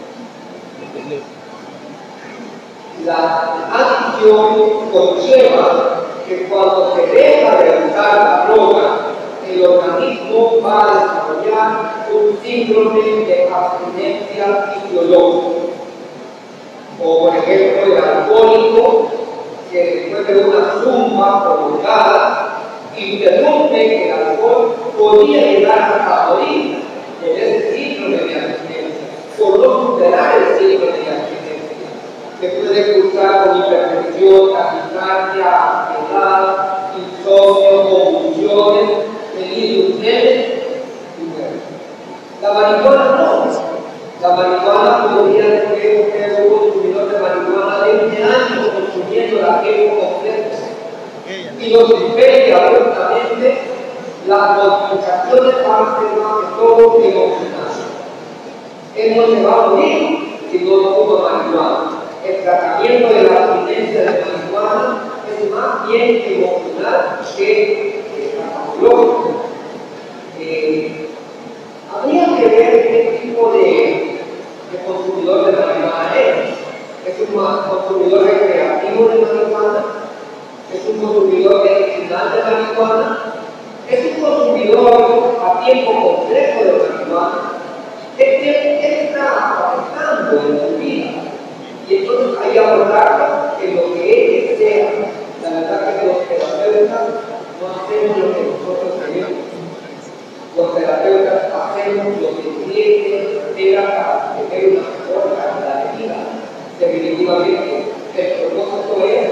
La adicción conlleva que cuando se deja de usar la droga, el organismo va a desarrollar un síndrome de abstinencia fisiológica. O por ejemplo el alcohólico que después de una zumba prolongada interrumpe el alcohol, podría llegar a morir por ese síndrome de abstinencia, por no superar el síndrome de abstinencia. Se puede cruzar con hipertensión, taquicardia, ansiedad, insomnio, convulsiones, delirios. La marihuana no. La marihuana podría tener un consumidor de marihuana de veinte años consumiendo la quemo completa. Y nos impide abruptamente las modificaciones van a ser más que todo emocionales. Él no se va a morir si no toma marihuana. El tratamiento de la abstinencia de marihuana es más bien emocional que farmacológico. Eh, habría que ver qué tipo de, de consumidor de marihuana es. ¿Es un consumidor recreativo de marihuana? ¿Es un consumidor medicinal de marihuana? ¿Es un consumidor a tiempo completo de marihuana? Es que él está avanzando en su vida. Y entonces hay que abordar en lo que él desea. La verdad que los terapeutas no hacemos lo que nosotros queremos. Los terapeutas hacemos lo que el cliente espera para tener una mejor calidad de vida. Definitivamente, el propósito es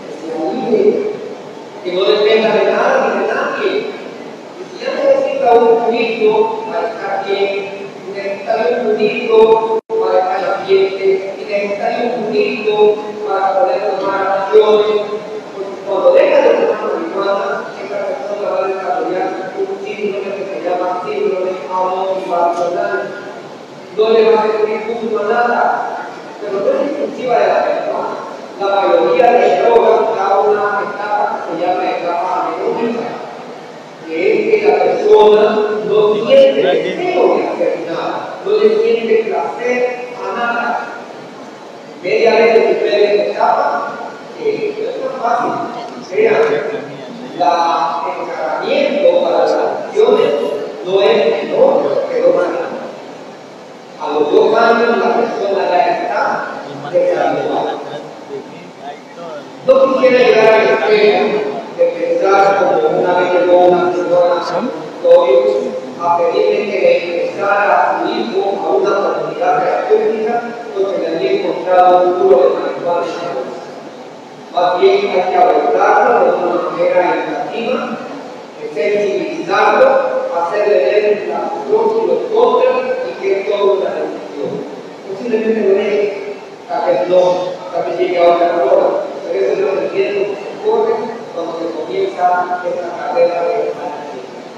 que no dependa de nada ni de nadie. Y si ya necesita un juguito para estar bien, necesita un juguito para estar en el ambiente, y necesita un juguito para poder tomar acciones, porque cuando deja de tomar marihuana, esa persona va a desarrollar un síndrome que se llama síndrome amotivacional. No le va a servir justo a nada, pero no es exclusiva de la persona. La mayoría de drogas da una etapa que se llama etapa anedónica, que es que la persona no siente deseo de hacer nada, no le siente placer a nada. Media vez que se ve esta etapa, eh, no es tan fácil. Vean, la encaramiento para las acciones no es menor que dos años. A los dos años la persona ya está desgraduada. No quisiera llegar al extremo de pensar como una vez llegó una persona a pedirle que ingresara a su hijo a una comunidad terapéutica porque le había encontrado un duro de marihuana. Más bien hay que abordarlo de una manera educativa, sensibilizarlo, hacerle ver las pros y los contras y que es todo una decisión. Posiblemente no es, tal vez no, tal vez llegue a otra hora, pero eso es lo que entiendo que se ocurre cuando se comienza esta carrera de análisis.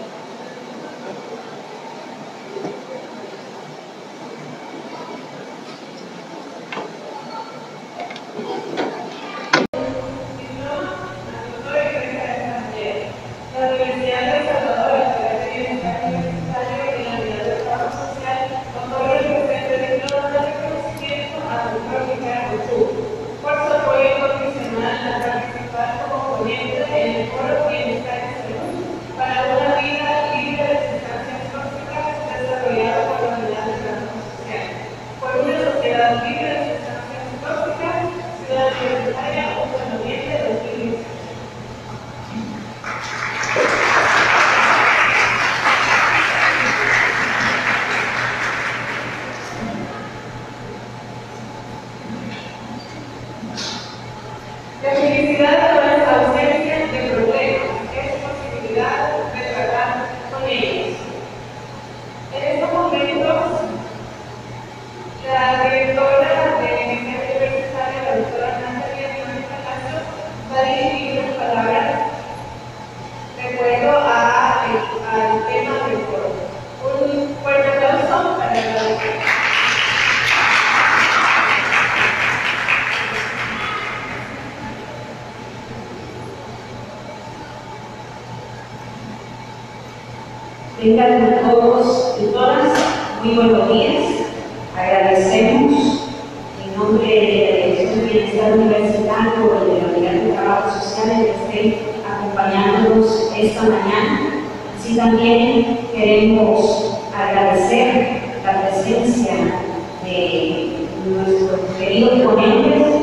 Tengan todos y todas muy buenos días. Agradecemos en nombre de la Dirección de Bienestar Universitario y de la Unidad de Trabajo Social que estén acompañándonos esta mañana. Así también queremos agradecer la presencia de nuestros queridos ponentes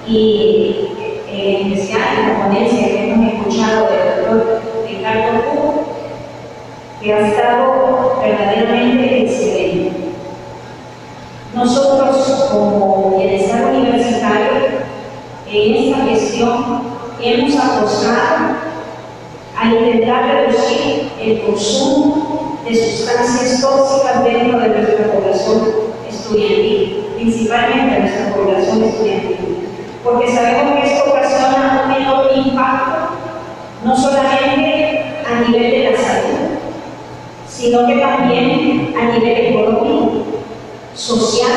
y en especial la ponencia que hemos escuchado del doctor Ricardo Cubo, que ha estado verdaderamente excelente. Nosotros, como Bienestar Universitario, en esta gestión hemos apostado a intentar reducir el consumo de sustancias tóxicas dentro de nuestra población estudiantil, principalmente de nuestra población estudiantil, porque sabemos que esto ocasiona un menor impacto, no solamente a nivel de la salud, sino que también a nivel económico, social,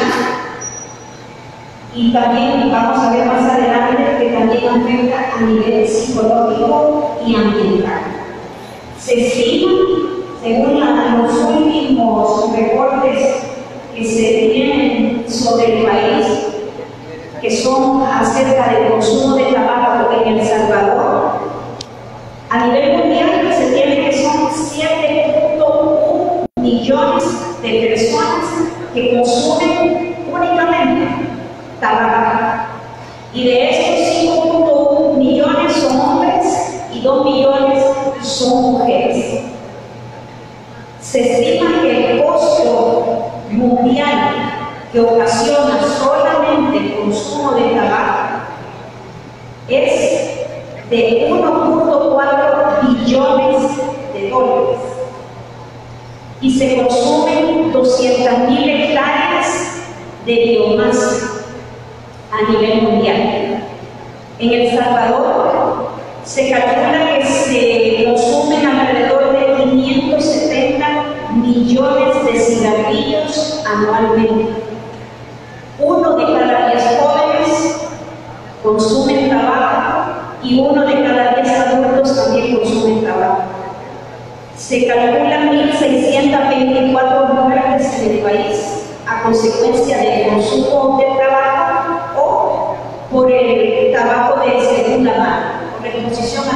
y también vamos a ver más adelante que también afecta a nivel psicológico y ambiental. Se estima, según la, los últimos reportes que se tienen sobre el país, que son acerca del consumo de tabaco en El Salvador, a nivel mundial se tiene que son siete punto uno millones de personas que consumen únicamente tabaco. Y de estos cinco punto uno millones son hombres y dos millones son mujeres. Se estima que el costo mundial que ocasiona solamente el consumo de tabaco es de uno punto cuatro billones de dólares y se consumen doscientas mil hectáreas de biomasa a nivel mundial. En El Salvador se calcula que se consumen alrededor de quinientos setenta millones de cigarrillos anualmente. Uno de cada diez jóvenes consumen tabaco y uno de cada diez adultos también consumen tabaco. Se calculan mil seiscientas veinticuatro muertes en el país a consecuencia del consumo de tabaco o por el tabaco de segunda mano, por la exposición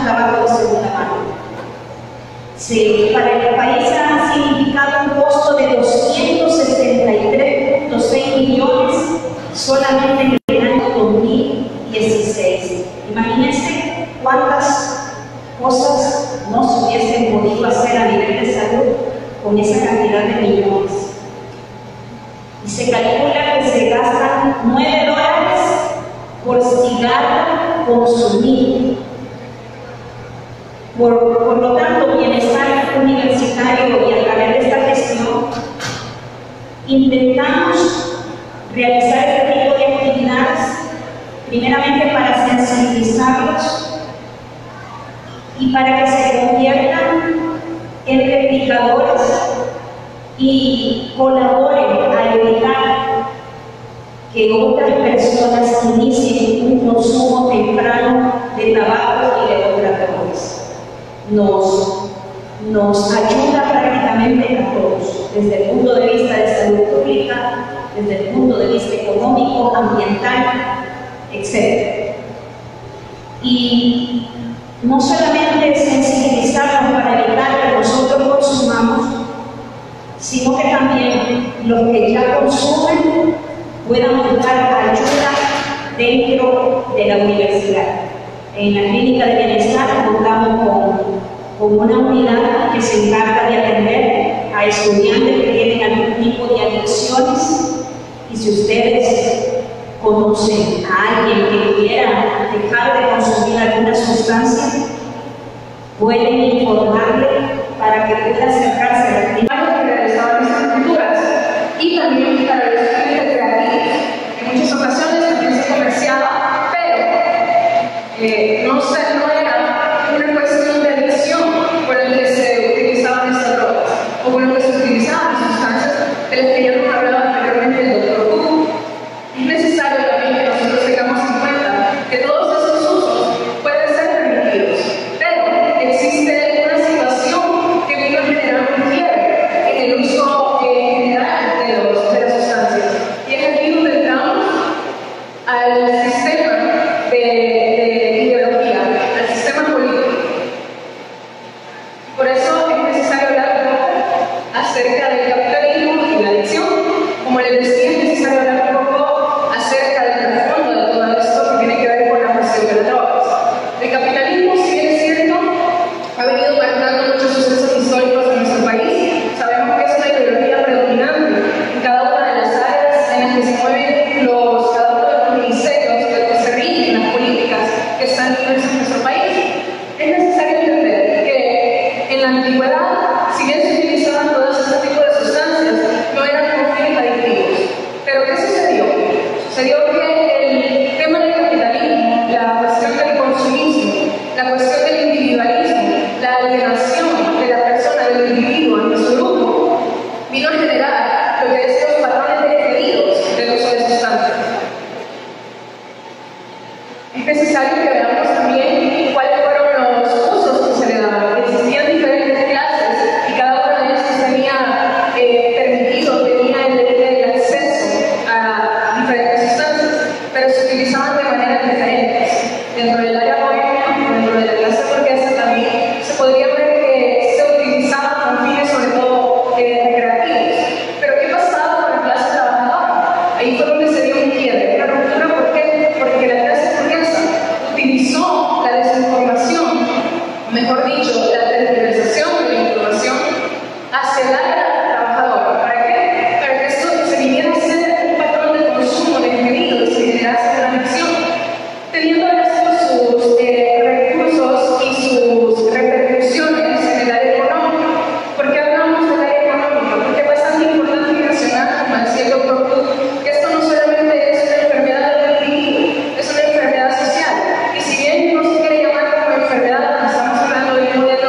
Se, para el país ha significado un costo de doscientos setenta y tres punto seis millones solamente en el año dos mil dieciséis. Imagínense cuántas cosas no se hubiesen podido hacer a nivel de salud con esa cantidad de millones. Y se calcula que se gastan nueve dólares por cigarro consumido. Por, por lo tanto, Bienestar Universitario y a través de esta gestión intentamos realizar este tipo de actividades primeramente para sensibilizarlos y para que se conviertan en replicadores y colaboren a evitar que otras personas inicien un consumo temprano de tabaco y de otras drogas. Nos, nos ayuda prácticamente a todos, desde el punto de vista de salud pública, desde el punto de vista económico, ambiental, etcétera. Y no solamente sensibilizarnos para evitar que nosotros consumamos, sino que también los que ya consumen puedan buscar ayuda dentro de la universidad. En la clínica de bienestar contamos con, con una unidad que se encarga de atender a estudiantes que tienen algún tipo de adicciones, y si ustedes conocen a alguien que quiera dejar de consumir alguna sustancia, pueden informarle para que pueda acercarse a la clínica. Que realizaban estas pinturas y también para los estudiantes creativos. En muchas ocasiones también se comerciaba, pero eh, no, se, no era una cuestión de adicción por el que se utilizaban estas drogas o por el que se utilizaban sustancias de las que ya nos hablaba anteriormente el doctor Hugo. Es necesario también que nosotros tengamos en cuenta que todos esos usos pueden ser permitidos, pero existe una situación que vino a generar un quiebre en el uso eh, general de, los, de las sustancias, y es aquí donde entramos al sistema de, de ideología, al sistema político. Por eso es necesario hablar un poco acerca del capitalismo y la adicción. Como les decía, es necesario hablar un poco acerca del trasfondo de todo esto que tiene que ver con la cuestión de las drogas. El capitalismo, si bien es cierto, ha venido marcando muchos sucesos históricos en nuestro país. Sabemos que es una ideología predominante en cada una de las áreas en las que se mueven los, cada uno de los ministerios de los que se rigen las políticas que están inmersas en nuestro país. Es necesario entender que en la antigüedad, si bien se utilizaban todos estos tipos de sustancias, no eran con fines adictivos. Pero ¿qué sucedió? Sucedió que el tema del capitalismo, la cuestión del consumismo, la cuestión del individualismo, la alienación de la persona, del individuo ante su grupo, vino a generar lo que es los patrones definidos del uso de sustancias. Es necesario que veamos también cuáles fueron los usos que se le daban. Existían diferentes clases y cada una de ellas tenía eh, permitido, tenía el, el acceso a diferentes sustancias, pero se utilizaban de maneras diferentes. Dentro del área bohemia, dentro de la clase burguesa también se podría ver que se utilizaban con fines sobre todo eh, recreativos. Pero ¿qué pasaba con la clase trabajadora? Ahí fue donde se dio un quiebre, una ruptura. ¿Por qué? Porque la clase burguesa utilizó la desinformación, mejor dicho, la tergiversación de la información hacia el área trabajadora. ¿Para qué? Para que esto se viniera a ser un patrón de consumo desmedido y se generase una adicción, teniendo esto sus eh, recursos y sus repercusiones en el área económica. ¿Por qué hablamos del área económica? Porque es bastante importante y mencionar, como decía el doctor Cook, que esto no solamente es una enfermedad del individuo, es una enfermedad social. Y si bien no se quiere llamar como enfermedad, estamos hablando de un modelo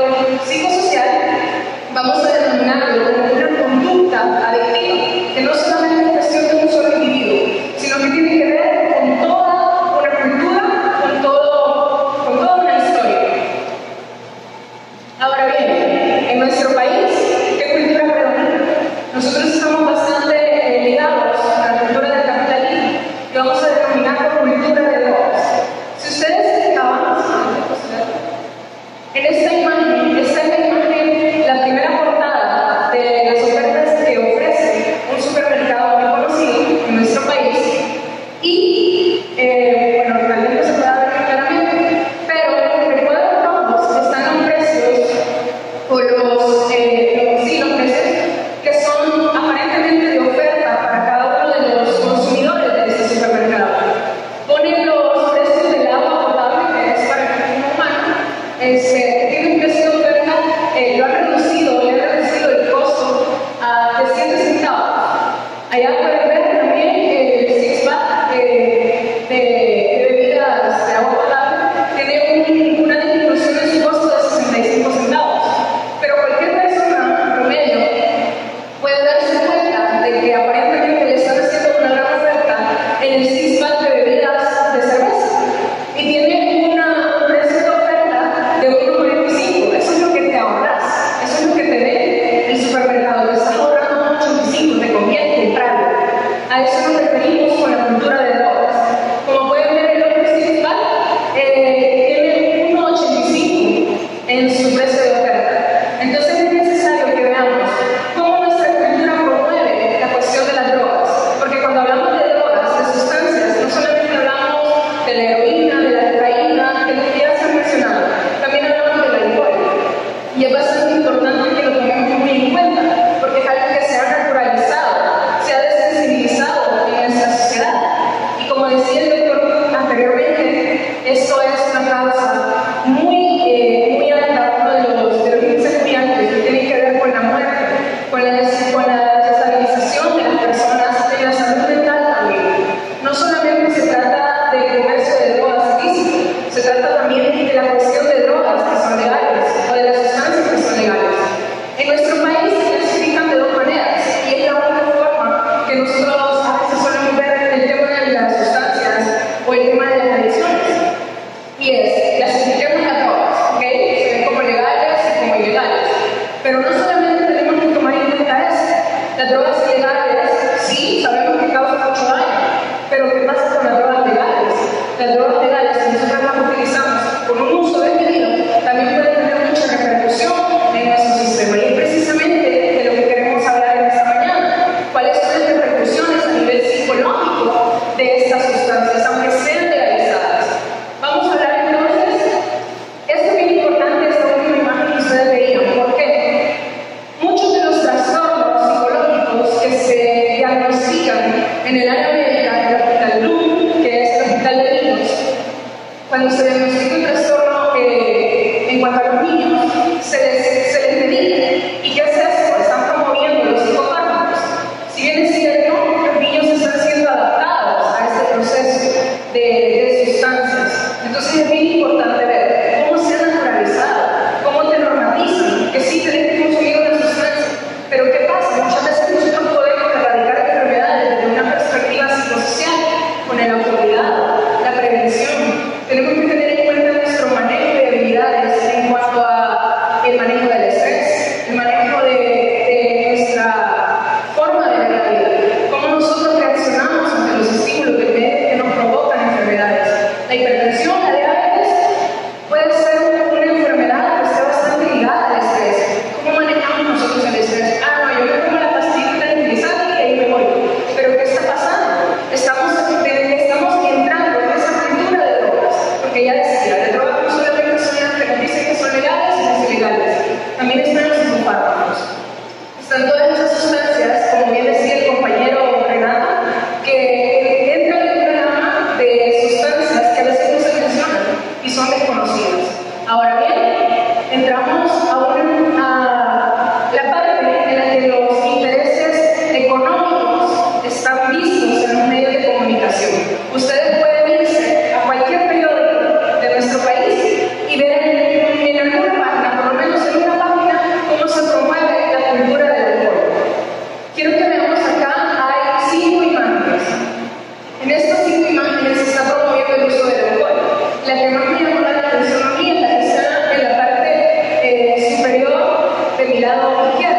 América, el Hospital Blue, que es el hospital de niños, cuando se diagnostica un trastorno eh, en cuanto a los niños, se les, se les medica. ¿Y qué hace eso? Están promoviendo los psicofármacos. Si bien es cierto, los niños están siendo adaptados a este proceso de, de sustancias. Entonces es bien importante ver cómo se ha naturalizado, cómo te normatizan, que sí tenés que consumir una sustancia. Pero ¿qué pasa? Muchas veces nosotros podemos erradicar enfermedades desde una perspectiva psicosocial, con el autocuidado, la prevención. Tenemos que tener en cuenta nuestro manejo de habilidades en cuanto a el manejo del estrés, el manejo de, de nuestra forma de ver la vida, cómo nosotros reaccionamos ante los estímulos que, que nos provocan enfermedades. La hipertensión, la diabetes, puede ser una enfermedad que esté bastante ligada al estrés. ¿Cómo manejamos nosotros el estrés? Ah, no, yo me tomo la pastilla tranquilizante y ahí me voy. Pero ¿qué está pasando? Estamos, estamos entrando en esa cultura de drogas, porque ya decía, de drogas no solamente son las que nos dicen que son legales y las ilegales, también están los psicofármacos. Están todas esas sustancias, como bien decía el compañero Renato, que entran en una gama de sustancias que a veces no se mencionan y son desconocidas. Ahora bien, entramos a, una, a la parte en la que los intereses económicos están vistos en los medios de comunicación. Ustedes pueden irse a cualquier periódico de nuestro país y ver en, en alguna página, por lo menos en una página, cómo se promueve la cultura del alcohol. Quiero que veamos acá, hay cinco imágenes. En estas cinco imágenes se está promoviendo el uso del alcohol. La que más me llamó la atención a mí es la que está en la parte eh, superior de mi lado izquierdo.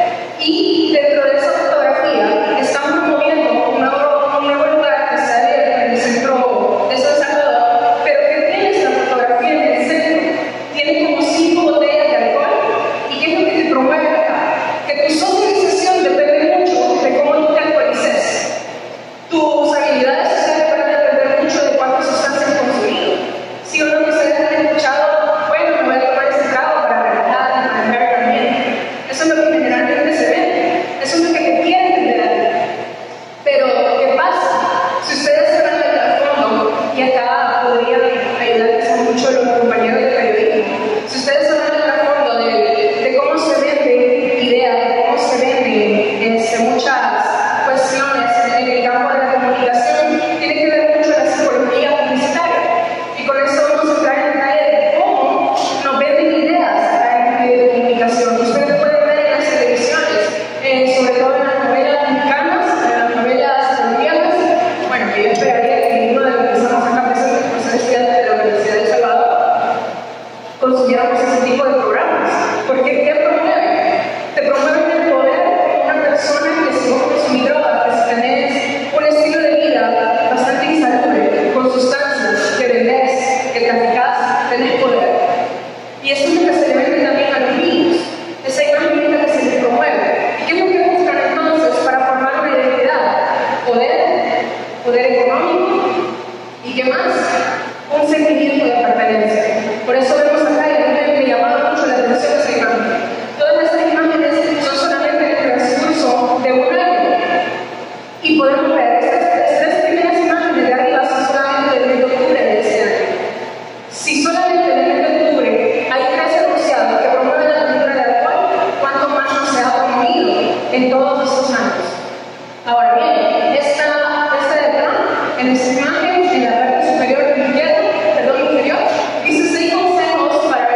Y dentro de esa fotografía están promoviendo un nuevo, un nuevo lugar que está abierto en el centro de San Salvador, pero que tiene esta fotografía en el centro. Tiene como cinco botellas de alcohol. ¿Y qué es lo que te promueve acá? Que tu socialización depende mucho de cómo tú te alcoholices. Tus habilidades sociales van a depender mucho de cuántas sustancias has consumido. Si o no, que ustedes han escuchado, bueno, me voy a tomar este trago para relajar, para relajar también. Eso es lo que generalmente se ve. Eso es lo que te quieren vender a ti. Pero, ¿qué pasa? Si ustedes se van al fondo, y acá podrían ayudarles mucho los compañeros de periodismo, si ustedes se van al fondo de, de cómo se venden ideas, de cómo se venden este, muchas cuestiones en el campo de la comunicación, tiene que ver mucho la psicología publicitaria. Y con eso vamos a entrar en detalle de cómo nos venden ideas en el medio de comunicación. Ustedes pueden ver en las televisiones, eh, sobre todo en las novelas mexicanas, en las novelas colombianas. Bueno, que yo esperaría que ninguno de los que estamos acá presentes, por ser estudiantes de la Universidad de El Salvador, consumiéramos ese tipo de programas. Porque ¿qué promueven? Te promueven el poder como una persona que si vos consumís drogas, que si tenés un estilo de vida bastante insalubre, con sustancias que vendés, que traficás, tenés poder. Y eso es lo que se le vende también a los niños. Esa imagen es la que se les promueve. ¿Y qué es lo que buscan entonces para formar una identidad? Poder, poder económico, ¿y qué más? Un sentimiento de pertenencia. Por eso vemos acá, y a mí me llamaba mucho la atención esa imagen. Todas estas imágenes son solamente en el transcurso de un año. Y podemos ver, estas tres primeras imágenes de arriba son solamente del mes de octubre de este año. Si solamente en el mes de octubre hay tres enunciados que promueven la cultura del alcohol, ¿cuánto más no se ha promovido en todos estos años? Ahora bien, esta, esta de acá, en esta imagen, en la parte superior de mi izquierda, perdón, inferior, dice seis consejos para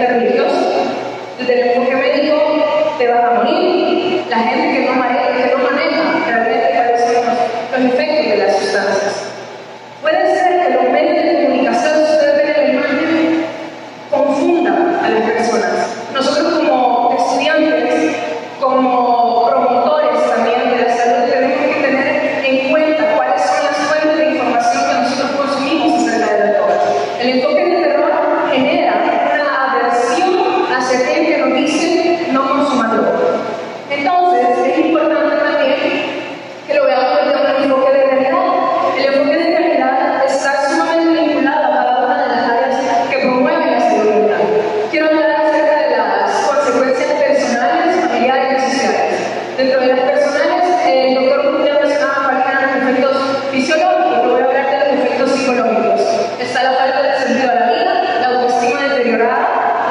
realmente religioso. Desde el enfoque médico te vas a morir. La gente que no maneja, que no maneja realmente cuáles son los, los efectos de las sustancias. Puede ser que los medios de comunicación, si ustedes ven la imagen, confundan a las personas. Nosotros como estudiantes, como promotores también de la salud, tenemos que tener en cuenta cuáles son las fuentes de información que nosotros consumimos acerca de las drogas. El enfoque del terror genera una aversión hacia aquel que nos dice no consumar drogas. Entonces, es importante también que lo veamos desde un enfoque de realidad. El enfoque de realidad está sumamente vinculado a cada una de las áreas que promueven la salud mental. Quiero hablar acerca de las consecuencias personales, familiares y sociales. Dentro de las personales, el doctor Julián mencionaba cuáles eran los efectos fisiológicos. Yo voy a hablar de los efectos psicológicos. Está la falta de sentido a la vida, la autoestima deteriorada,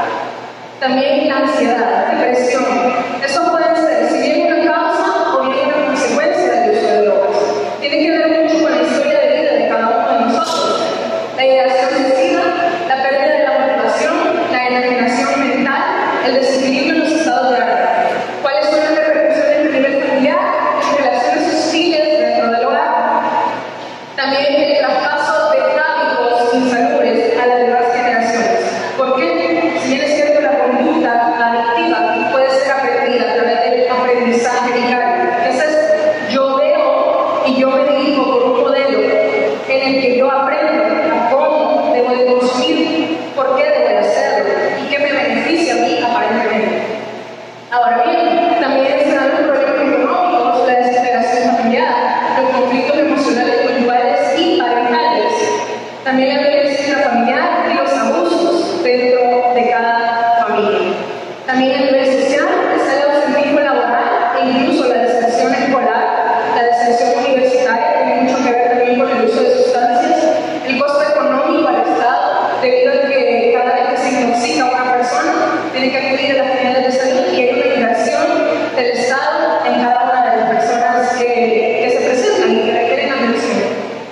también la ansiedad, depresión. Eso puede ser, si bien una causa o bien una consecuencia del uso de drogas. Tiene que ver mucho con la historia de vida de cada uno de nosotros. La ideación suicida, la pérdida de la motivación, la enajenación mental, el desequilibrio en los estados de ánimo. ¿Cuáles son las repercusiones a nivel familiar? Relaciones hostiles dentro del hogar. También el traspaso de hábitos insalubres a las demás generaciones. ¿Por qué? Si bien es cierto, la conducta adictiva puede ser aprendida a través del aprendizaje vicario. Esa es, yo veo y yo me dirijo por un modelo en el que yo aprendo a cómo debo de consumir, por qué debo de hacerlo y qué me beneficia a mí aparentemente. Ahora bien, también se dan los problemas económicos, la desintegración familiar, los conflictos emocionales conyugales y parentales, también la violencia intrafamiliar y los abusos dentro de cada familia. También a nivel social está el ausentismo laboral e incluso la deserción escolar, la deserción universitaria, tiene mucho que ver también con el uso de sustancias, el costo económico al Estado, debido a que cada vez que se intoxica una persona, tiene que acudir a las unidades de salud y hay una inversión del Estado en cada una de las personas que, que se presentan y que requieren atención.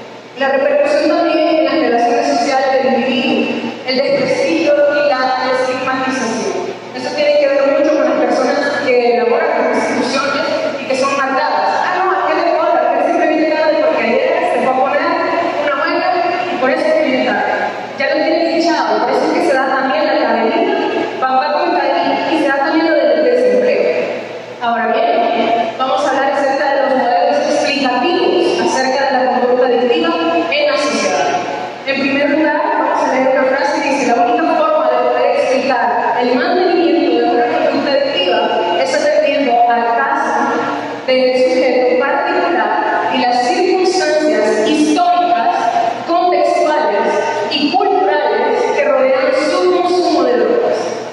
La repercusión también en las relaciones sociales del individuo, el desprestigio y la estigmatización. Eso tiene que ver mucho con las personas que elaboran las instituciones y que son marcadas. Ah, no, aquel es pobre, aquel siempre viene tarde porque ayer se fue a poner una huelga y por eso viene tarde. Ya lo tienen fichado, por eso es que se da también la cadenita, papá con cadena, y se da también lo del desempleo. Ahora bien, vamos a hablar acerca de los modelos explicativos acerca de la conducta adictiva en la sociedad. En primer lugar, vamos a leer una frase que dice: la única forma de poder explicar el mantenimiento de una conducta adictiva es atendiendo al caso del sujeto particular y las circunstancias históricas, contextuales y culturales que rodean su consumo de drogas.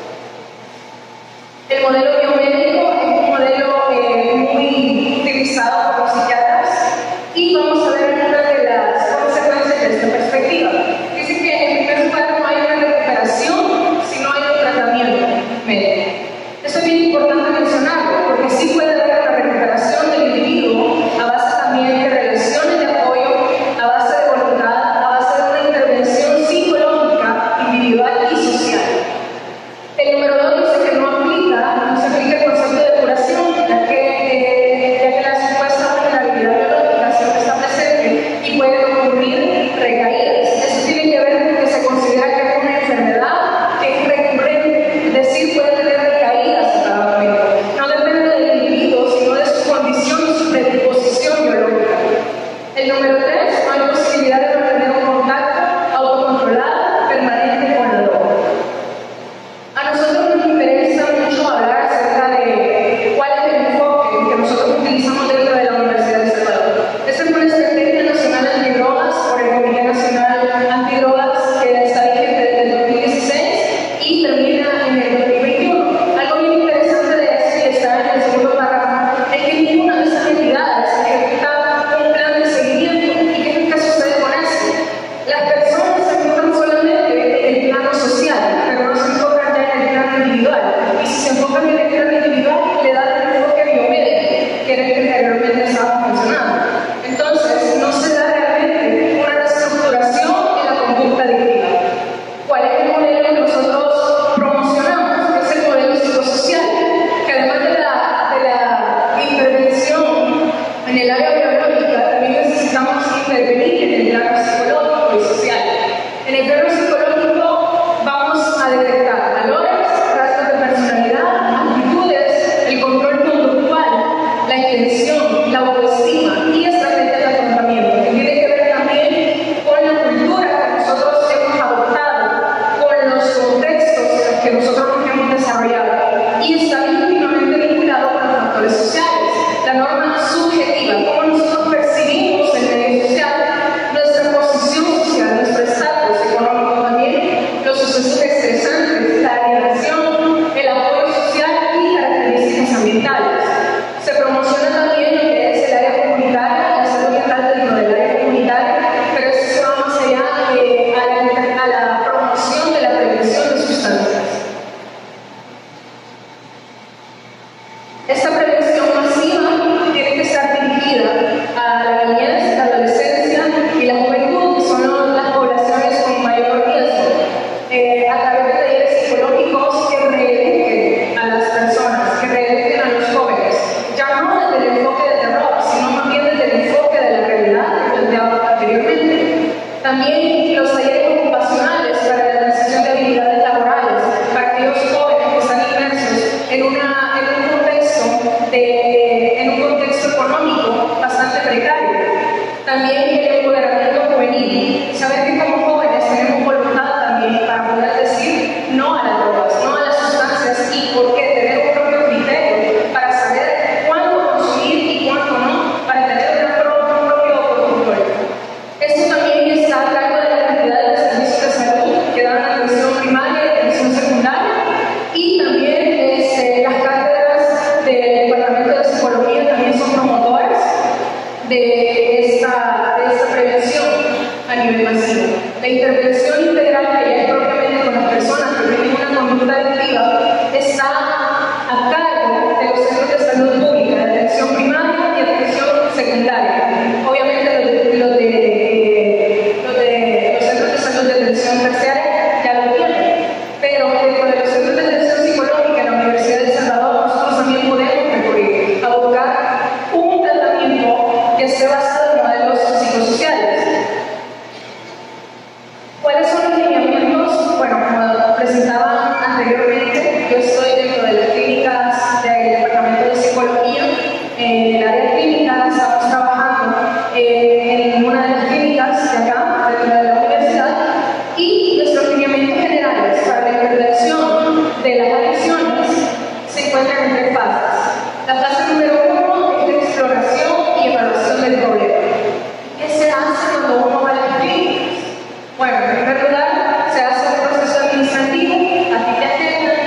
El modelo biomédico es un modelo eh, muy utilizado por los psiquiatras y vamos a ver algunas de las consecuencias de esta perspectiva. Dice que en primer lugar no hay una recuperación si no hay un tratamiento médico. Eso es bien importante mencionarlo porque sí puede haber una recuperación del individuo a base también de relaciones de apoyo, a base de voluntad, a base de una intervención psicológica, individual y social. El número dos dice que no aplica, no se aplica el concepto de curación, ya que, eh, ya que la supuesta vulnerabilidad biológica siempre está presente y pueden ocurrir recaídas. Eso tiene que ver con que se considera que es una enfermedad que es recurrente, es decir, puede tener recaídas en cada momento. No depende del individuo una, en un contexto de, en un contexto económico bastante precario. También el empoderamiento juvenil. Saber que como jóvenes tenemos voluntad también para poder decir no a las drogas, no a las sustancias, y por qué tener un propio criterio para saber cuándo consumir y cuándo no, para tener un propio, propio autocontrol. Esto también está a cargo de las entidades de servicios de salud que dan atención primaria y atención secundaria, y también este, las cátedras del Departamento de Psicología también son promotoras de esta, de esta prevención a nivel masivo. La intervención integral, que ya es propiamente con las personas que tienen una conducta adictiva, está a cargo de los centros de salud pública, de atención primaria y atención secundaria. Obviamente los de, los de, los de los centros de salud de atención terciaria ya lo tienen, pero dentro de los centros de atención psicológica en la Universidad de El Salvador nosotros también podemos recurrir a buscar un tratamiento que esté basado en modelos psicosociales. ¿Cuáles son los lineamientos? Bueno, como presentaba anteriormente, yo estoy dentro de las clínicas del Departamento de Psicología. En el área clínica estamos trabajando eh, en una de las clínicas de acá, dentro de la universidad, y nuestros lineamientos generales para la intervención de las adicciones se encuentran en tres fases. La fase número uno es de exploración y evaluación del problema. ¿Qué se hace cuando uno va a las clínicas? Bueno, en primer lugar, se hace un proceso administrativo. A ti te agendan,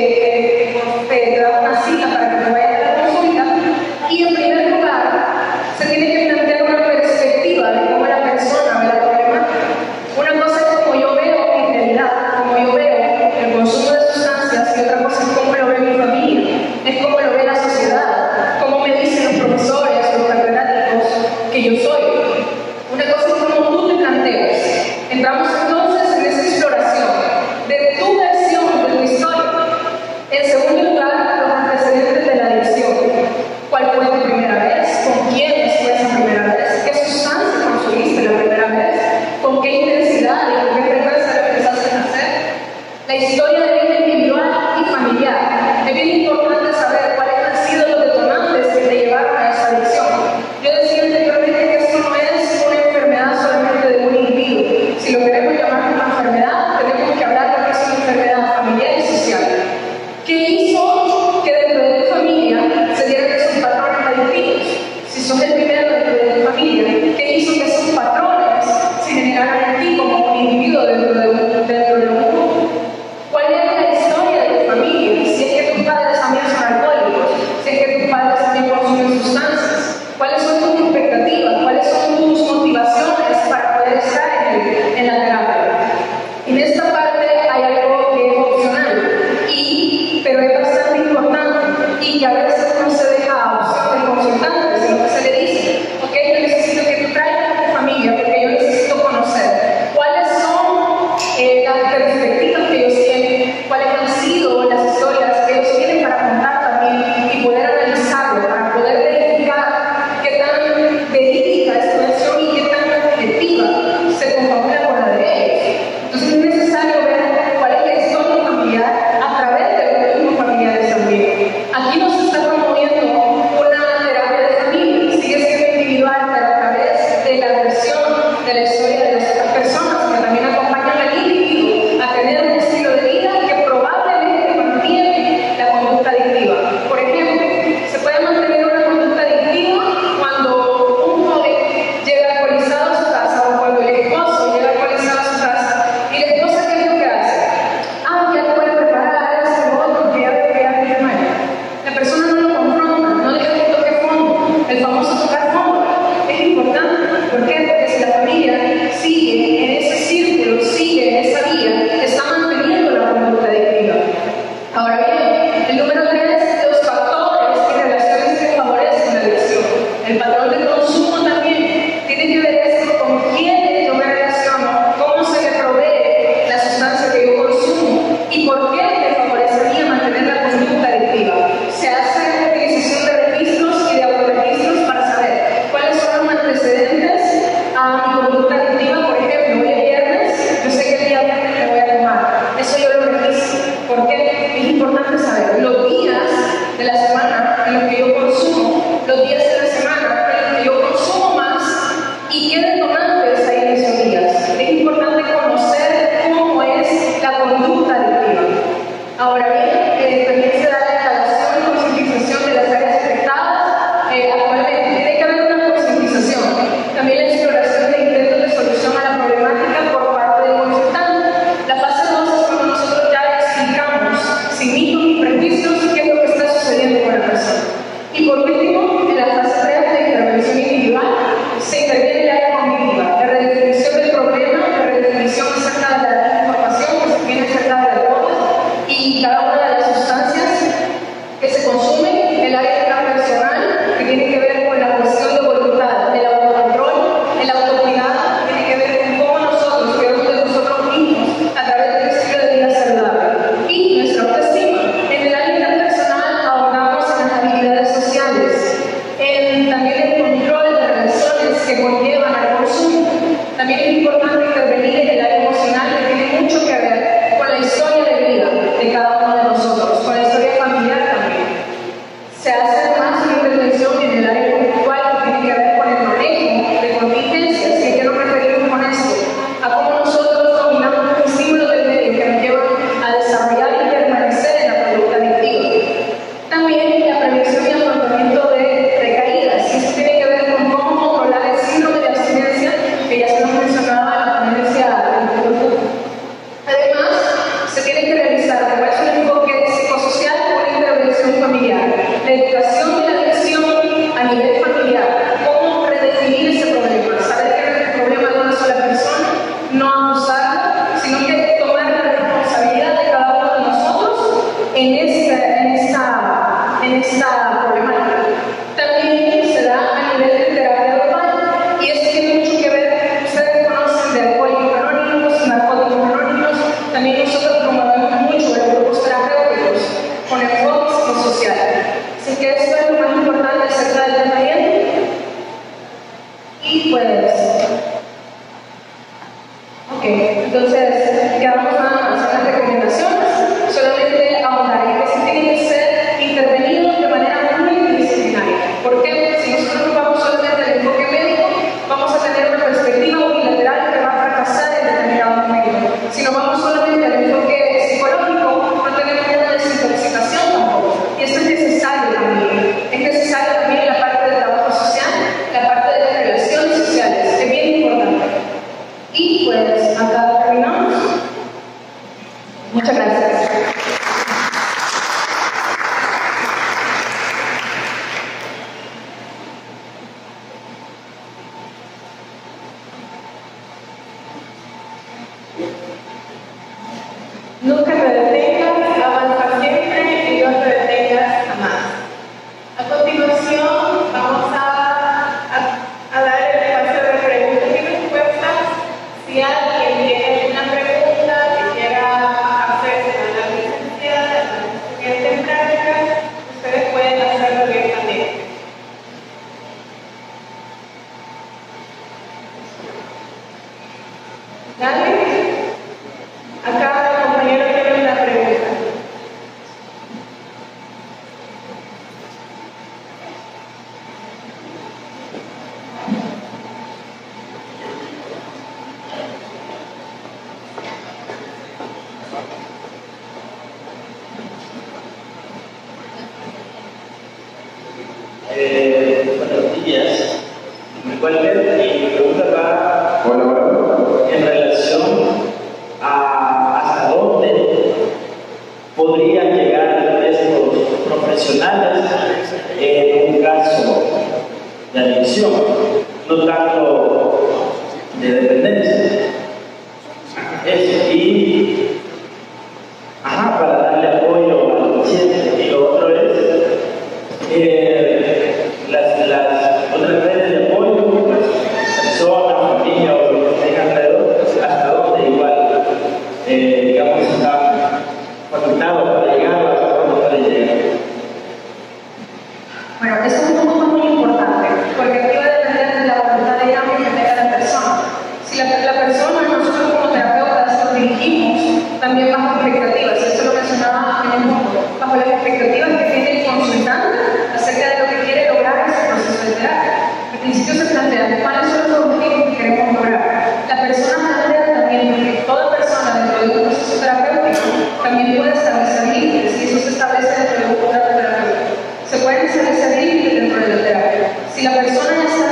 eh, te, te da una cita para que te vayas a la consulta, y en primer lugar, se tiene que plantear una perspectiva de cómo la persona ve la problemática. Una cosa es como yo veo mi realidad, como yo veo el consumo de sustancias, y otra cosa es cómo lo ve mi familia, es cómo lo ve la sociedad, cómo me dicen los profesores, los catedráticos que yo soy. Una cosa es cómo tú te planteas. Entramos entonces en esa exploración de tu versión, de tu historia. En segundo lugar, los antecedentes de la adicción. ¿Cuál fue tu primera vez? ¿Con quién fue esa primera vez? ¿Qué sustancia consumiste la primera vez? ¿Con qué intensidad y con qué frecuencia lo empezaste a hacer? La historia de vida individual y familiar. Es bien importante saber cuáles han sido los detonantes que te llevaron a esa adicción. Yo decía anteriormente que esto no es una enfermedad solamente de un individuo. Si lo queremos llamar una enfermedad, tenemos que hablar de que es una enfermedad familiar y social. ¿Qué hizo que dentro de tu familia se dieran esos patrones adictivos? Si sos el primero dentro de tu familia, ¿qué hizo que esos patrones se generaran en ti como un individuo dentro de un, dentro de un grupo? ¿Cuál es la historia de tu familia? Si es que tus padres también son alcohólicos, si es que tus padres también consumen sustancias, ¿cuáles son tus expectativas? ¿Cuáles son tus motivaciones para poder estar en, el, en la terapia? En esta parte hay algo que es opcional, y, pero es bastante importante, y que a veces no se deja a opción del consultante, sino que se le dice, ok, yo necesito que tú traigas a tu familia porque yo necesito conocer cuáles son eh, las perspectivas que ellos tienen, cuáles han sido las historias que ellos tienen para contar también, y poder analizarlo, para poder verificar qué tan verídica es tu versión y qué tan objetiva se confabula con la de ellos. Entonces es necesario ver cuál es la historia familiar a través de los mismos familiares también. Aquí no se está promoviendo una terapia de familia, sigue siendo individual, pero a través de la versión de la historia de las otras personas que también acompañan al individuo a tener un estilo de vida que probablemente mantiene la conducta adictiva. Por ejemplo, se puede mantener una conducta adictiva cuando un joven llega alcoholizado a su casa, o cuando el esposo llega alcoholizado a su casa, y la esposa, ¿qué es lo que hace? Ah, ya te puede preparar ese otro que ya te queda de mal. La persona no lo confronta, no le deja que toque fondo, el famoso tocar fondo. Es importante. ¿Por qué? Porque si la familia sigue en ese círculo, sigue en esa vía, está manteniendo la conducta adictiva. Ahora bien, el número tres es los factores y relaciones que favorecen la adicción. El patrón de consumo también tiene que ver esto con quién yo me relaciono, cómo se me provee la sustancia que yo consumo y por qué me favorece a mí mantener la conducta adictiva. Se hace utilización de registros y de autorregistros para saber cuáles son los antecedentes a mi conducta adictiva. Por ejemplo, hoy es viernes, yo sé que el día viernes me voy a tomar. Eso yo lo registro. ¿Por qué? Es importante cada una de las sustancias que se consumen, el área personal, que tiene que ver con la cuestión de voluntad, el autocontrol, el autocuidado, que tiene que ver con cómo nosotros cuidamos de nosotros mismos a través del estilo de vida saludable, y nuestra autoestima. En el área personal ahondamos en las habilidades sociales, en también el control de relaciones que conllevan al consumo. También es importante intervenir en el área emocional, que tiene mucho que ver con la historia de vida de cada uno de nosotros, con la historia familiar también. Se hace además una intervención en el área conductual, que tiene que ver con el manejo de contingencias. ¿Y a qué nos referimos con esto? A cómo nosotros dominamos los estímulos del medio que nos llevan a desarrollar y permanecer en la conducta adictiva. También la prevención y afrontamiento de recaídas, y eso tiene que ver con cómo controlar el síndrome de abstinencia, que ya se nos mencionaba en la ponencia anterior. Además, se tiene que realizar, como es un enfoque psicosocial, una intervención familiar, la educación de la adicción a nivel familiar, cómo redefinir ese problema, saber que no es el problema de una sola persona, no abusarla, sino que tomar la responsabilidad de cada uno de nosotros en esta, en esta, en esta problemática. También se da a nivel de terapia grupal, y esto tiene mucho que ver, ustedes conocen de alcohólicos anónimos, narcóticos anónimos. También nosotros promovemos mucho los grupos terapéuticos con enfoque psicosocial. Así que esto es lo más importante acerca del tratamiento. Y pues, ok, entonces quedamos nada más en las recomendaciones. Solamente ahondar en que sí tienen que ser intervenidos de manera multidisciplinaria. ¿Por qué? Si nosotros nos vamos solamente al enfoque médico, vamos a tener una perspectiva unilateral que va a fracasar en determinado momento. Si nos vamos solamente al enfoque psicológico, no tenemos una desintoxicación tampoco. Y esto es necesario también. Es necesario también la parte del trabajo social, la parte de las relaciones sociales. Es bien importante. Y pues acá terminamos. Muchas gracias. Nunca te detengas, avanza siempre y no te detengas jamás. A continuación, vamos a, a, a dar el espacio de preguntas y respuestas. Si alguien tiene alguna pregunta que quiera hacerse a la licenciada, a la estudiante en práctica, ustedes pueden hacerlo directamente. ¿Dale? Acá el compañero tiene una pregunta. Eh, buenos días. Igualmente, mi pregunta va Hola, hola. en relación a hasta dónde podrían llegar estos profesionales en un caso de adicción, no tanto de dependencia. Eso, y ajá, para darle apoyo al paciente. Y lo otro es eh, las, las otras redes de apoyo, pues, personas, familia o lo que tenga alrededor, hasta dónde igual, eh, digamos, está facultado para llegar, hasta dónde puede llegar. Bueno, esto es un punto muy importante, porque aquí va a depender de la voluntad de cambio que tenga la persona. Si la, la persona, nosotros como terapeutas nos dirigimos también bajo expectativas, y esto lo mencionaba en el mundo, bajo las expectativas que tiene el consultante acerca de lo que quiere lograr en ese proceso de terapia. Al principio se plantea cuáles son los objetivos que queremos lograr. La persona plantea también que toda persona dentro de un proceso terapéutico también puede establecer límites, y eso se establece dentro de un contrato terapéutico. Se pueden establecer límites dentro de la terapia. Si la persona ya está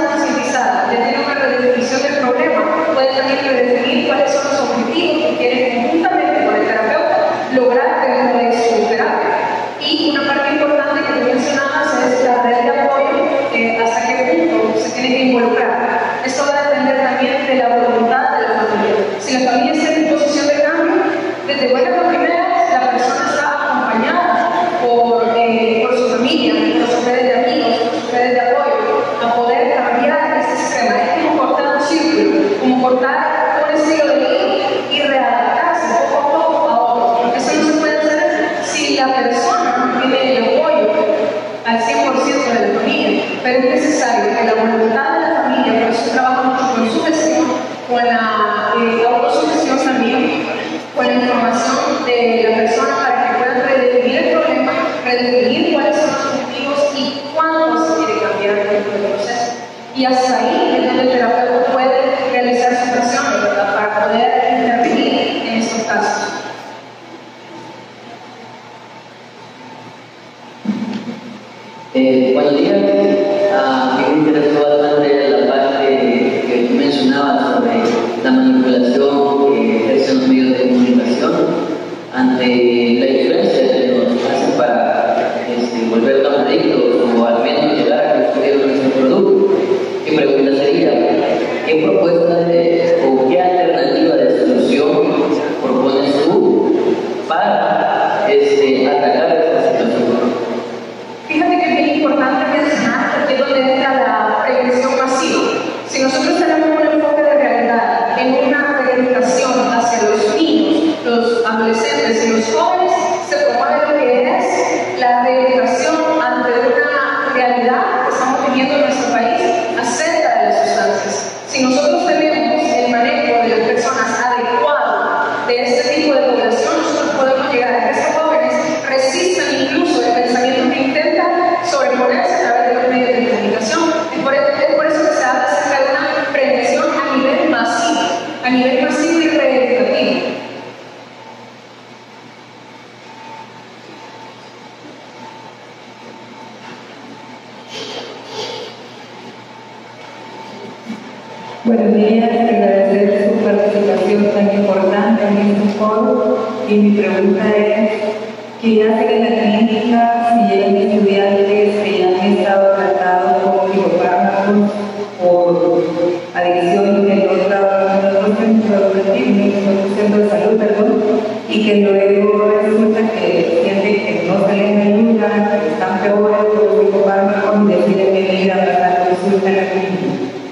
la persona no tiene el apoyo al cien por ciento de la familia, pero es necesario que la voluntad de la familia, por eso trabaja mucho con su gestión, con la eh, autosugestión también, con la información de la persona para que puedan redefinir el problema, redefinir cuáles son los objetivos y cuándo se quiere cambiar dentro del proceso. Y hasta ahí es donde el terapeuta puede realizar sus acciones, ¿verdad?, para poder intervenir en estos casos. Eh, buenos días. Ah, me interesó bastante la parte que tú mencionabas sobre la manipulación que ejercen los medios de comunicación ante la influencia que nos hacen para este, volvernos adictos o al menos llegar a consumir nuestro producto. Mi pregunta sería, ¿qué propuesta de, o qué alternativa de solución propones tú para este, atacar esta situación? Fíjate que es bien importante mencionar que es donde entra la prevención masiva. Si nosotros tenemos un enfoque de realidad en una rehabilitación hacia los niños, los adolescentes y los jóvenes, se promueve lo que es la rehabilitación ante una realidad que estamos teniendo en nuestro país acerca de las sustancias. Si nosotros tenemos el manejo de las personas adecuado de este tipo de población, nosotros podemos llegar a que estos jóvenes resistan incluso el pensamiento que intenta sobreponerse a través de los medios de comunicación. Es por, es por eso que se habla acerca de una prevención a nivel masivo, a nivel masivo y rehabilitativo. Buenos días, agradecer su participación tan importante en este foro y mi pregunta es, ¿qué hacen en la clínica si llegan estudiantes que han estado tratados con psicofármacos por adicción en otros centros educativos, en otros centros de salud, perdón, y que luego resulta que sienten que no se les ayuda, que están peores por los psicofármacos y deciden venir a pasar consulta en la clínica?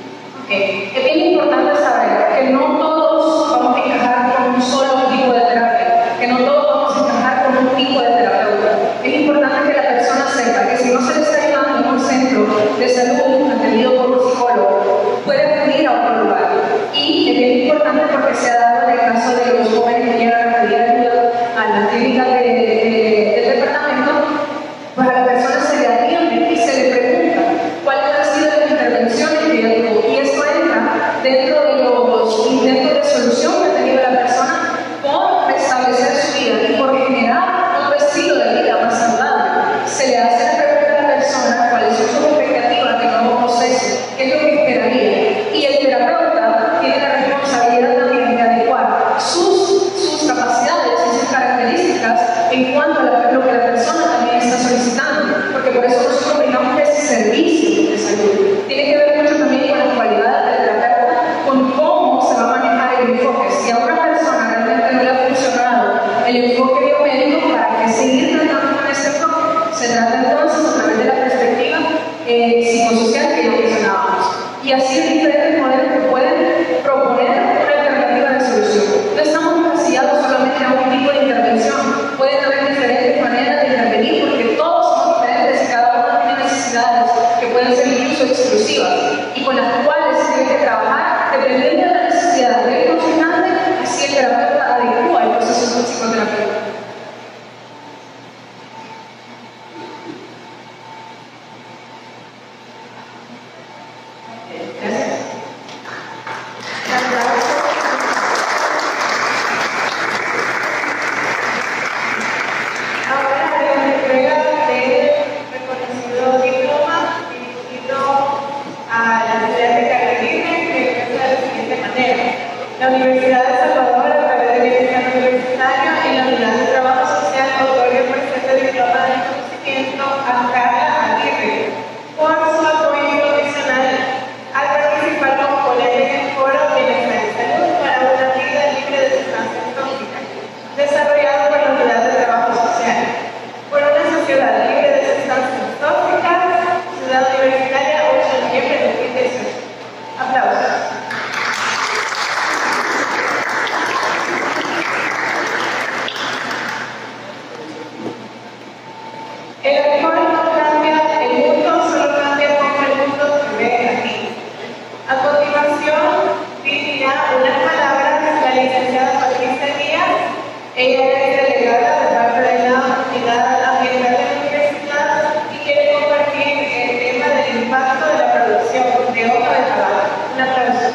Okay. Es bien importante saber que no todos vamos a encajar con un solo tipo de terapia, que no todos vamos a encajar con un tipo de terapeuta. Es importante que la persona sepa que si no se le está ayudando en un centro de salud atendido por un psicólogo, puede acudir a otro lugar. Y es bien importante porque se ha dado en el caso de los jóvenes que llegan a pedir ayuda a la clínica de, de, del departamento, pues a la persona se le atiende y se le pregunta cuáles han sido las intervenciones que ella tuvo. Y esto entra dentro de los intentos de solución que ha tenido la persona por restablecer su vida y por generar un estilo de vida más saludable. Se le hace la pregunta a la persona cuáles son sus expectativas de nuevo proceso, qué es lo que esperaría. Y el terapeuta tiene la responsabilidad también de adecuar sus, sus capacidades y sus características en cuanto a la, lo que la persona también está solicitando, porque por eso nosotros brindamos ese servicio de salud. Tiene que ver mucho también con las cualidades del terapeuta, con cómo se va a manejar el enfoque. Si a una persona realmente no le ha funcionado el enfoque biomédico, ¿para qué seguir tratando con ese enfoque? Se trata entonces a través de la perspectiva eh, psicosocial que ya mencionábamos. Y así hay diferentes modelos que pueden proponer una alternativa de solución. No estamos encasillados solamente a un tipo de intervención. Pueden haber diferentes maneras de intervenir porque todos somos diferentes y cada uno tiene necesidades que pueden ser incluso exclusivas y con las cuales se tiene que trabajar dependiendo de la necesidad del consultante, así el terapeuta adecua el proceso psicoterapéutico. El alcohol no cambia el mundo, solo cambia como el mundo se ve aquí. A continuación, dirigirá unas palabras la licenciada Patricia Díaz. Ella es delegada de parte de la Unidad Ambiental de la Universidad y quiere compartir el tema del impacto de la producción de hoja de tabaco. Un aplauso.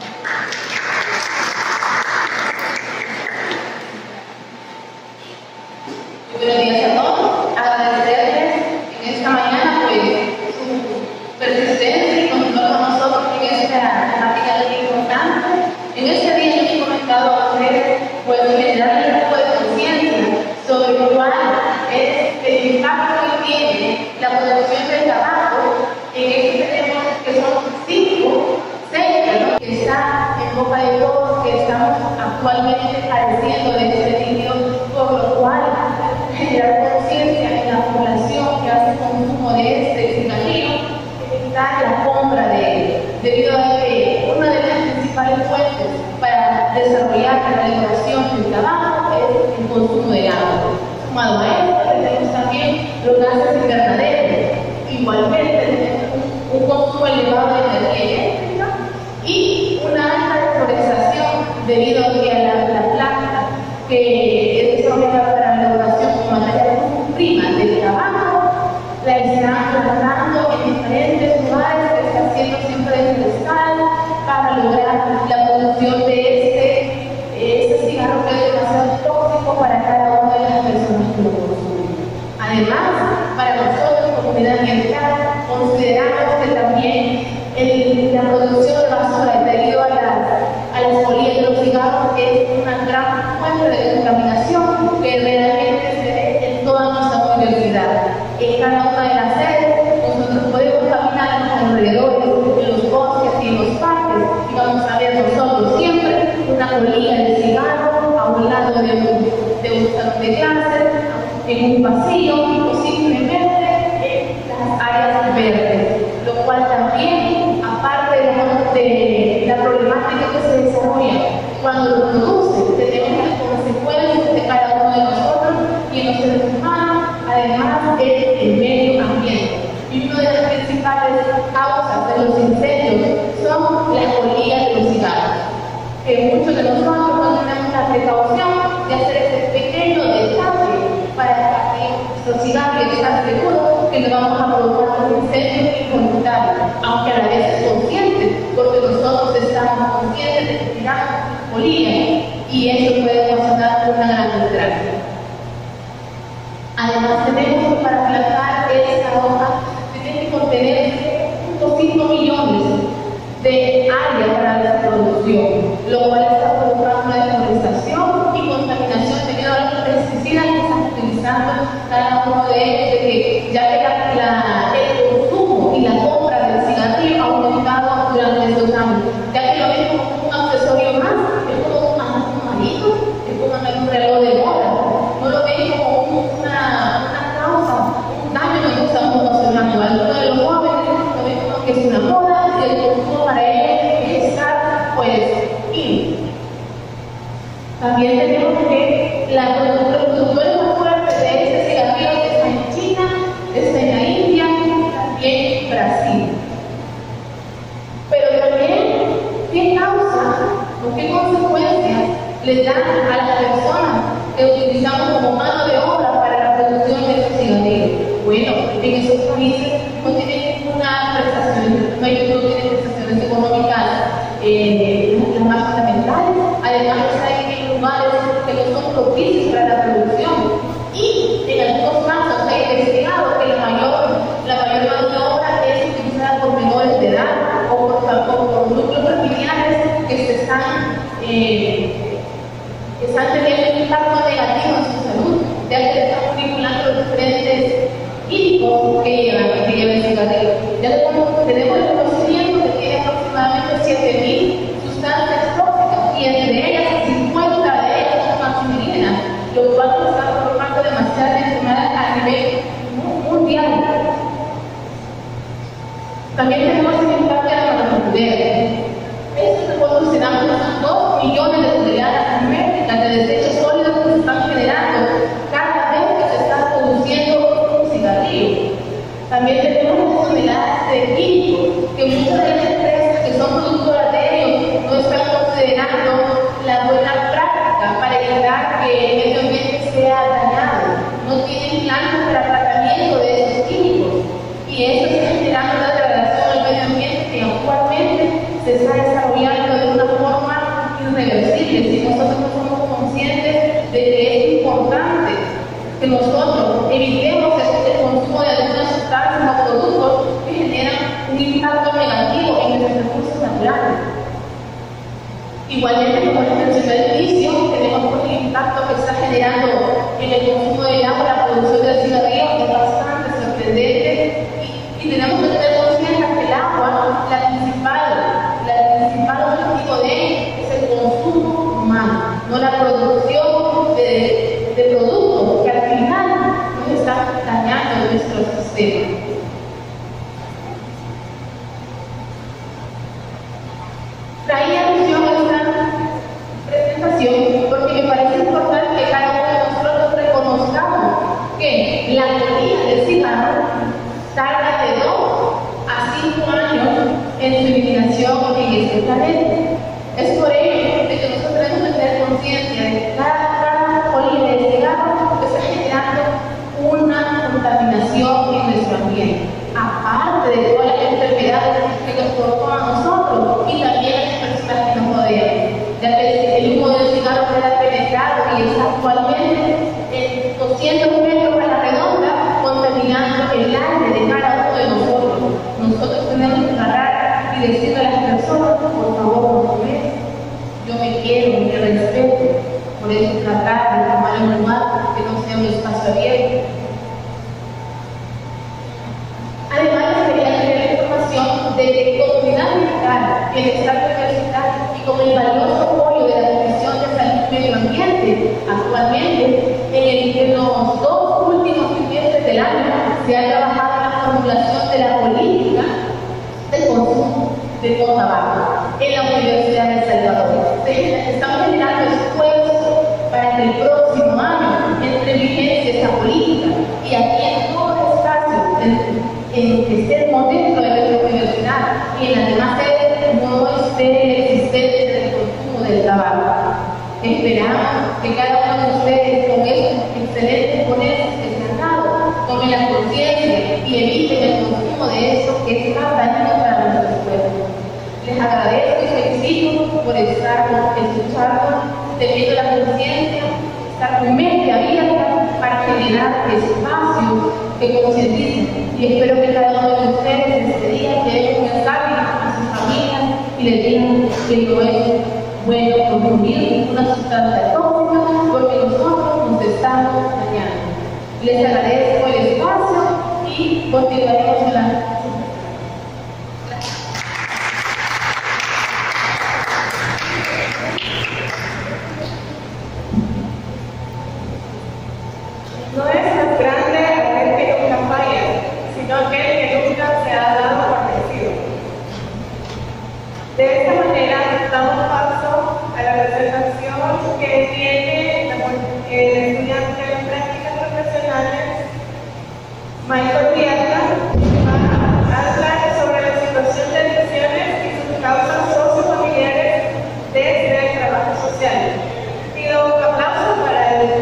Buenos días a todos. Agradecerles en esta mañana pues su persistencia y continuar con nosotros en esta temática tan importante. En este día yo he comentado a ustedes pues generar un poco de conciencia sobre cuál es el impacto que tiene la producción del tabaco. En este tenemos que son cinco sectores que están en boca de todos, que estamos actualmente padeciendo de este sitio, por lo cual generar conciencia en la población que hace consumo de este cigarrillo, evitar la compra de él, debido a que una de las principales fuentes para desarrollar la regulación del tabaco es el consumo de agua. Sumado a esto, tenemos también los gases invernaderos. Igualmente tenemos un, un consumo elevado de energía eléctrica y una alta deforestación debido a que a la, la planta que es desarrollada para la elaboración como materia prima del tabaco la están plantando en diferentes lugares, que está haciendo siempre forestal para lograr la producción de este, este cigarro que es demasiado tóxico para cada una de las personas que lo consumen. Además, para nosotros, comunidad ambiental, consideramos que también el, la producción de basura debido a las, a las polillas de los cigarros es una gran fuente de contaminación que realmente se ve en toda nuestra universidad. En cada una de las sedes, nosotros podemos caminar en los alrededores, en los bosques y en los parques, y vamos a ver nosotros siempre una polilla de cigarro a un lado de un, de un salón de clases, en un pasillo o simplemente en las áreas verdes, lo cual también, aparte de, de la problemática que se desarrolla cuando lo producen, tenemos las consecuencias de cada uno de nosotros y en los seres humanos, además es el medio ambiente. Y una de las principales causas de los incendios son las polillas de los cigarros, que muchos de nosotros no tenemos la precaución de hacer este pequeño detalle para que nuestros cigarros estén seguros que no vamos a provocar un incendio involuntario, aunque a la vez es consciente, porque nosotros estamos conscientes de que tiramos polillas y eso puede ocasionar una gran desgracia. Además, tenemos que para plantar esta hoja tiene que contener uno punto cinco millones de área para la producción, lo cual está provocando una deforestación y contaminación debido a los pesticidas que están utilizando cada uno de ellos, de que, ya que la, la, el consumo y la compra del cigarrillo ha aumentado durante estos años, ya que lo ven como un accesorio más, es como un marito, es como un reloj de moda, no lo ven como un, una, una causa, un daño que nos estamos ocasionando. Algunos de los jóvenes lo ven como que es una moda y el consumo para ellos es estar pues in. También tenemos que la productora más fuerte de este cigarrillo está en China, está en la India y también en Brasil. Pero también, ¿qué causa o qué consecuencias le dan a las personas que utilizamos como mano de obra para la producción de estos cigarrillos? Bueno, en esos países no tienen ninguna prestación, no, hay, no tienen prestaciones económicas eh, las más fundamentales. Además, están en lugares que no son propicios para la producción. Y en algunos casos se ha investigado que la mayor, la mayor mano de obra es utilizada por menores de edad o por, o por núcleos familiares que se están, eh, que están teniendo un impacto negativo en su salud, ya que estamos vinculando los diferentes químicos que llevan, que llevan el cigarrillo. Ya tenemos el conocimiento que tiene aproximadamente siete mil sustancias tóxicas y entre ellas cincuenta de ellas son cancerígenas, lo cual nos está provocando demasiadas enfermedades a nivel mundial. También tenemos el impacto de la manufactura. Esto se consideramos unos dos millones de toneladas métricas de desechos sólidos que se están generando cada vez que se está produciendo un cigarrillo. También tenemos las toneladas de químicos, que muchas de las empresas que son productoras de ellos no están considerando la buena práctica para evitar que el medio ambiente sea dañado. No tienen planes para tratamiento de esos químicos. Y eso está generando una degradación del medio ambiente que actualmente se está desarrollando de una forma irreversible. Si nosotros no somos conscientes de que es importante que nosotros evitemos el consumo de algunas sustancias o productos que generan un impacto negativo en nuestros recursos naturales. Igualmente, como les mencioné al inicio, tenemos por el impacto que está generando en el consumo del agua, la producción del cigarrillo es bastante sorprendente y, y tenemos que tener conciencia que el agua, la principal, la principal objetivo de él es el consumo humano, no la producción de, de productos que al final nos están dañando nuestro sistema. Traía alusión a esta presentación porque me parece importante que cada uno de nosotros reconozcamos que la colilla del cigarro tarda de dos a cinco años en su eliminación en este planeta. Es por ello de que nosotros tenemos que tener conciencia de que cada, cada colilla de cigarro está generando una contaminación en nuestro ambiente, aparte de todas las enfermedades que nos provocan a nosotros y también a las personas que nos rodean, ya que el humo del cigarro queda penetrado y está actualmente en doscientos metros a la redonda contaminando el aire de cada uno de nosotros. Nosotros tenemos que agarrar y decirle a las personas, por favor, no me yo me quiero, me respeto, por eso tratar de tomar un lugar que no sea un espacio abierto. Además, les quería tener la información de que Comunidad Militar, Bienestar Universitario y con el valioso apoyo de la Comisión de Salud y Medio Ambiente, actualmente, en, el, en los dos últimos trimestres del año, se ha trabajado en la formulación de la política de consumo de tabaco en la Universidad de El Salvador. Estamos generando esfuerzos para que el próximo año entre en vigencia esta política y aquí en todos los espacios en que estemos dentro de nuestra universidad y en las demás sedes no esté el existente del consumo del tabaco. Esperamos que cada uno de ustedes con estos excelentes ponencias que se han dado tomen la conciencia y eviten el consumo de eso que es tan dañino para nuestro pueblo. Les agradezco y felicito por estar escuchando, teniendo la conciencia, estar con mente abierta para generar espacios que concienticen. Y espero que cada uno de ustedes este día lleve un mensaje a sus familias y les digan que no es bueno consumir una sustancia tóxica porque nosotros nos estamos dañando. Les agradezco el espacio y continuaremos en la no es más grande aquel que nunca falla, sino aquel que nunca se ha dado por vencido. De esta manera, damos paso a la presentación que tiene el estudiante de prácticas profesionales, Michael Viata, que va a hablar sobre la situación de adicciones y sus causas sociofamiliares desde el trabajo social. Pido un aplauso para el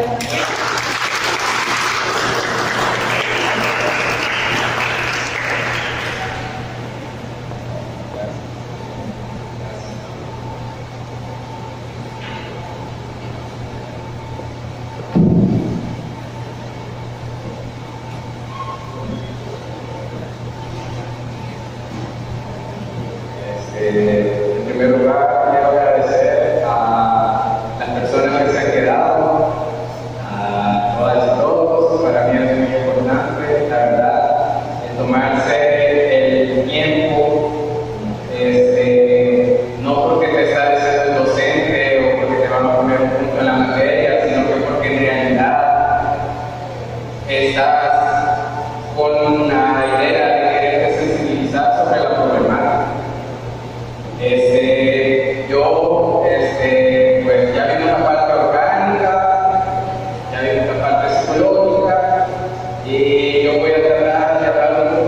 Eh, en primer lugar, quiero agradecer a las personas que se han quedado, a todas y todos. Para mí es muy importante, la verdad, el tomarse el tiempo, este, no porque te está diciendo el docente o porque te van a poner un punto en la materia, sino que porque en realidad estás con la idea de querer sensibilizar sobre la problemática. Este, yo, este, pues ya vimos la parte orgánica, ya vimos la parte psicológica, y yo voy a tratar de hablar un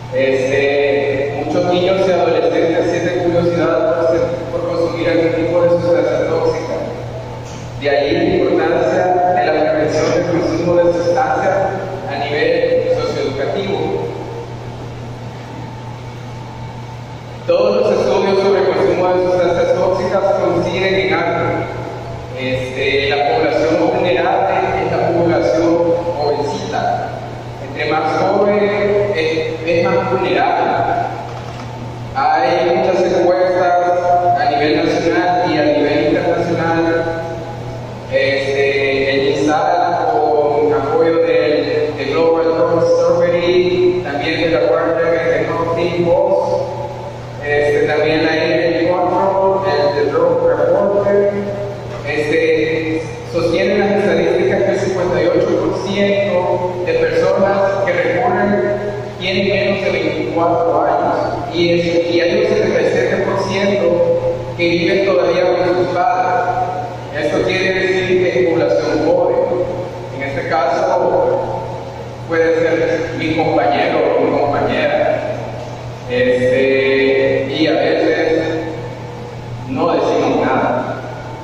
Este, muchos niños y adolescentes sienten curiosidad por, por consumir algún tipo de sustancia tóxica. De ahí la importancia de la prevención del consumo de sustancias a nivel socioeducativo. Todos los estudios sobre el consumo de sustancias tóxicas coinciden en algo. Este, la población vulnerable es la población jovencita. Entre más joven es, es más vulnerable. Hay muchas encuestas a nivel nacional y a nivel internacional. Este, el INSAL con apoyo del, del Global Health Survey, también de la World Economic Boss, este, también la Energy Control, el de Drug Reporter, este, sostienen las estadísticas que el cincuenta y ocho por ciento de personas que recurren tienen menos de veinticuatro años y, es, y hay un setenta y siete por ciento que viven todavía con sus padres. Esto quiere decir que es población joven. En este caso puede ser mi compañero o mi compañera. Este, y a veces no decimos nada.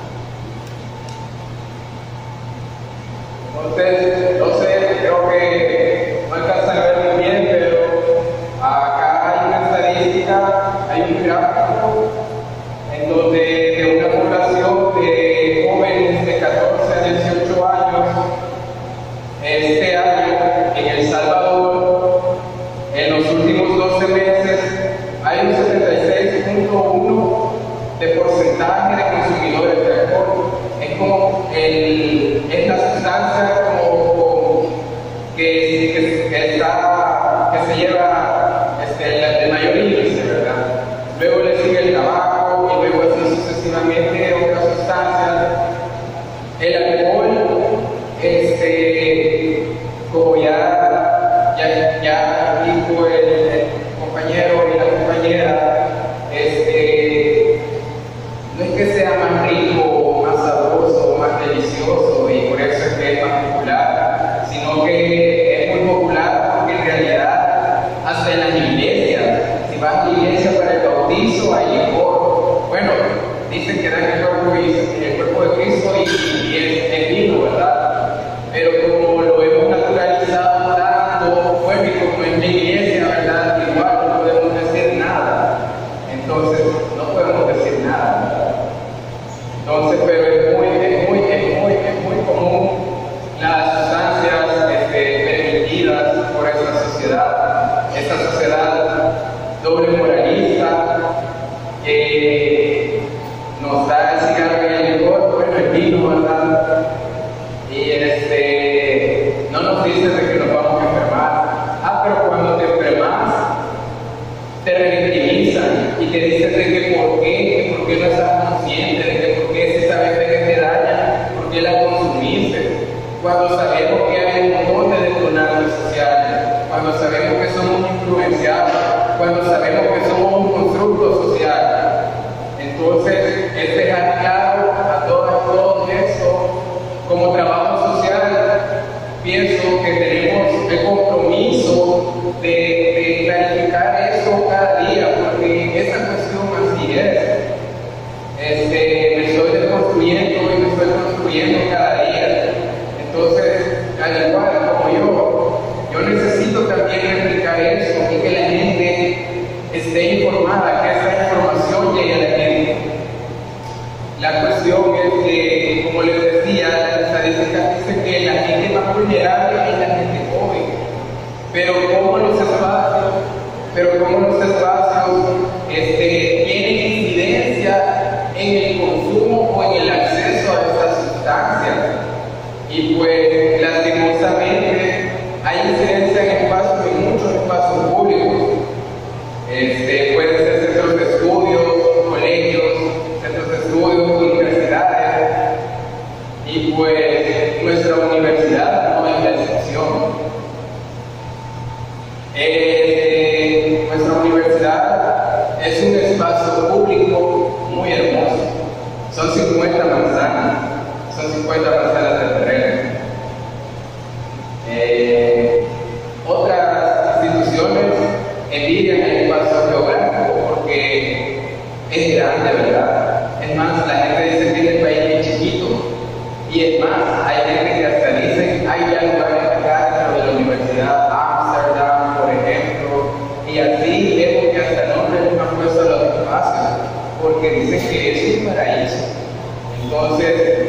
Entonces, no sé, creo que no alcanzan a ver muy bien, pero acá hay una estadística, hay un gráfico en donde de una población de jóvenes de catorce a dieciocho años, este año en El Salvador, en los últimos doce meses, hay un setenta y seis punto uno de porcentaje de consumidores de alcohol. Es como el, es la sustancia como, como que, que, que, está, que se lleva este, el, el mayor índice, ¿verdad? Luego le sigue el tabaco y luego así sucesivamente otras sustancias. El alcohol, este, como ya, ya, ya dijo el, el compañero y la compañera, este, no es que sea más rico, más sabroso, más delicioso y por eso es que es más popular, sino que es muy popular porque en realidad hasta en las iglesias, si vas a la iglesia para el bautizo, hay licor. Bueno, dicen que dan el cuerpo, el cuerpo de Cristo y, y es, es vino, ¿verdad? Pero como lo hemos naturalizado tanto, bueno, y como en la iglesia, ¿verdad? Igual no podemos decir nada. Entonces, no podemos decir nada, ¿verdad? Entonces, pero es muy, es muy, es muy, es muy común las sustancias este, permitidas por esta sociedad, esta sociedad doble moralista que nos da el cigarro y el licor, bueno, el vino, ¿verdad? Y este, no nos dice de que nos vamos a enfermar. Ah, pero cuando te enfermas, te revictimizan y te dicen de que por qué, que por qué no estás consciente, de que por qué si sabes de que te daña, por qué la consumiste, cuando sabemos que hay un montón de detonantes sociales, cuando sabemos que somos influenciados, cuando sabemos que somos un constructo social. Entonces, es dejar claro a todos, todo eso, como trabajo social, pienso que tenemos el compromiso de, de clarificar eso cada día, porque esa cuestión así es. Este, me estoy desconstruyendo y me estoy construyendo cada día. Entonces, al igual como yo, yo necesito también explicar eso y que la gente esté informada, que esa información llegue a la gente. La cuestión es que, como les decía, las estadísticas dicen que la gente más vulnerable es la gente joven. Pero como los espacios, pero como los espacios este, tienen incidencia en el consumo o en el acceso a estas sustancias. Y pues, lastimosamente, hay incidencia en espacios, en muchos espacios públicos. Este, pueden ser centros de estudios, colegios, centros de estudios, universidades, y pues nuestra universidad no es la excepción. Eh, nuestra universidad es un espacio público muy hermoso. Son cincuenta manzanas, son cincuenta manzanas de terreno. Eh, otras instituciones envidian el espacio geográfico porque es grande, ¿verdad? Es más, la gente dice que el país es chiquito. Y es más, hay gente que hasta dice, hay ya lugares acá dentro de la Universidad Amsterdam, por ejemplo, y así vemos que hasta nombre les han puesto los espacios, porque dicen que es un paraíso. Entonces,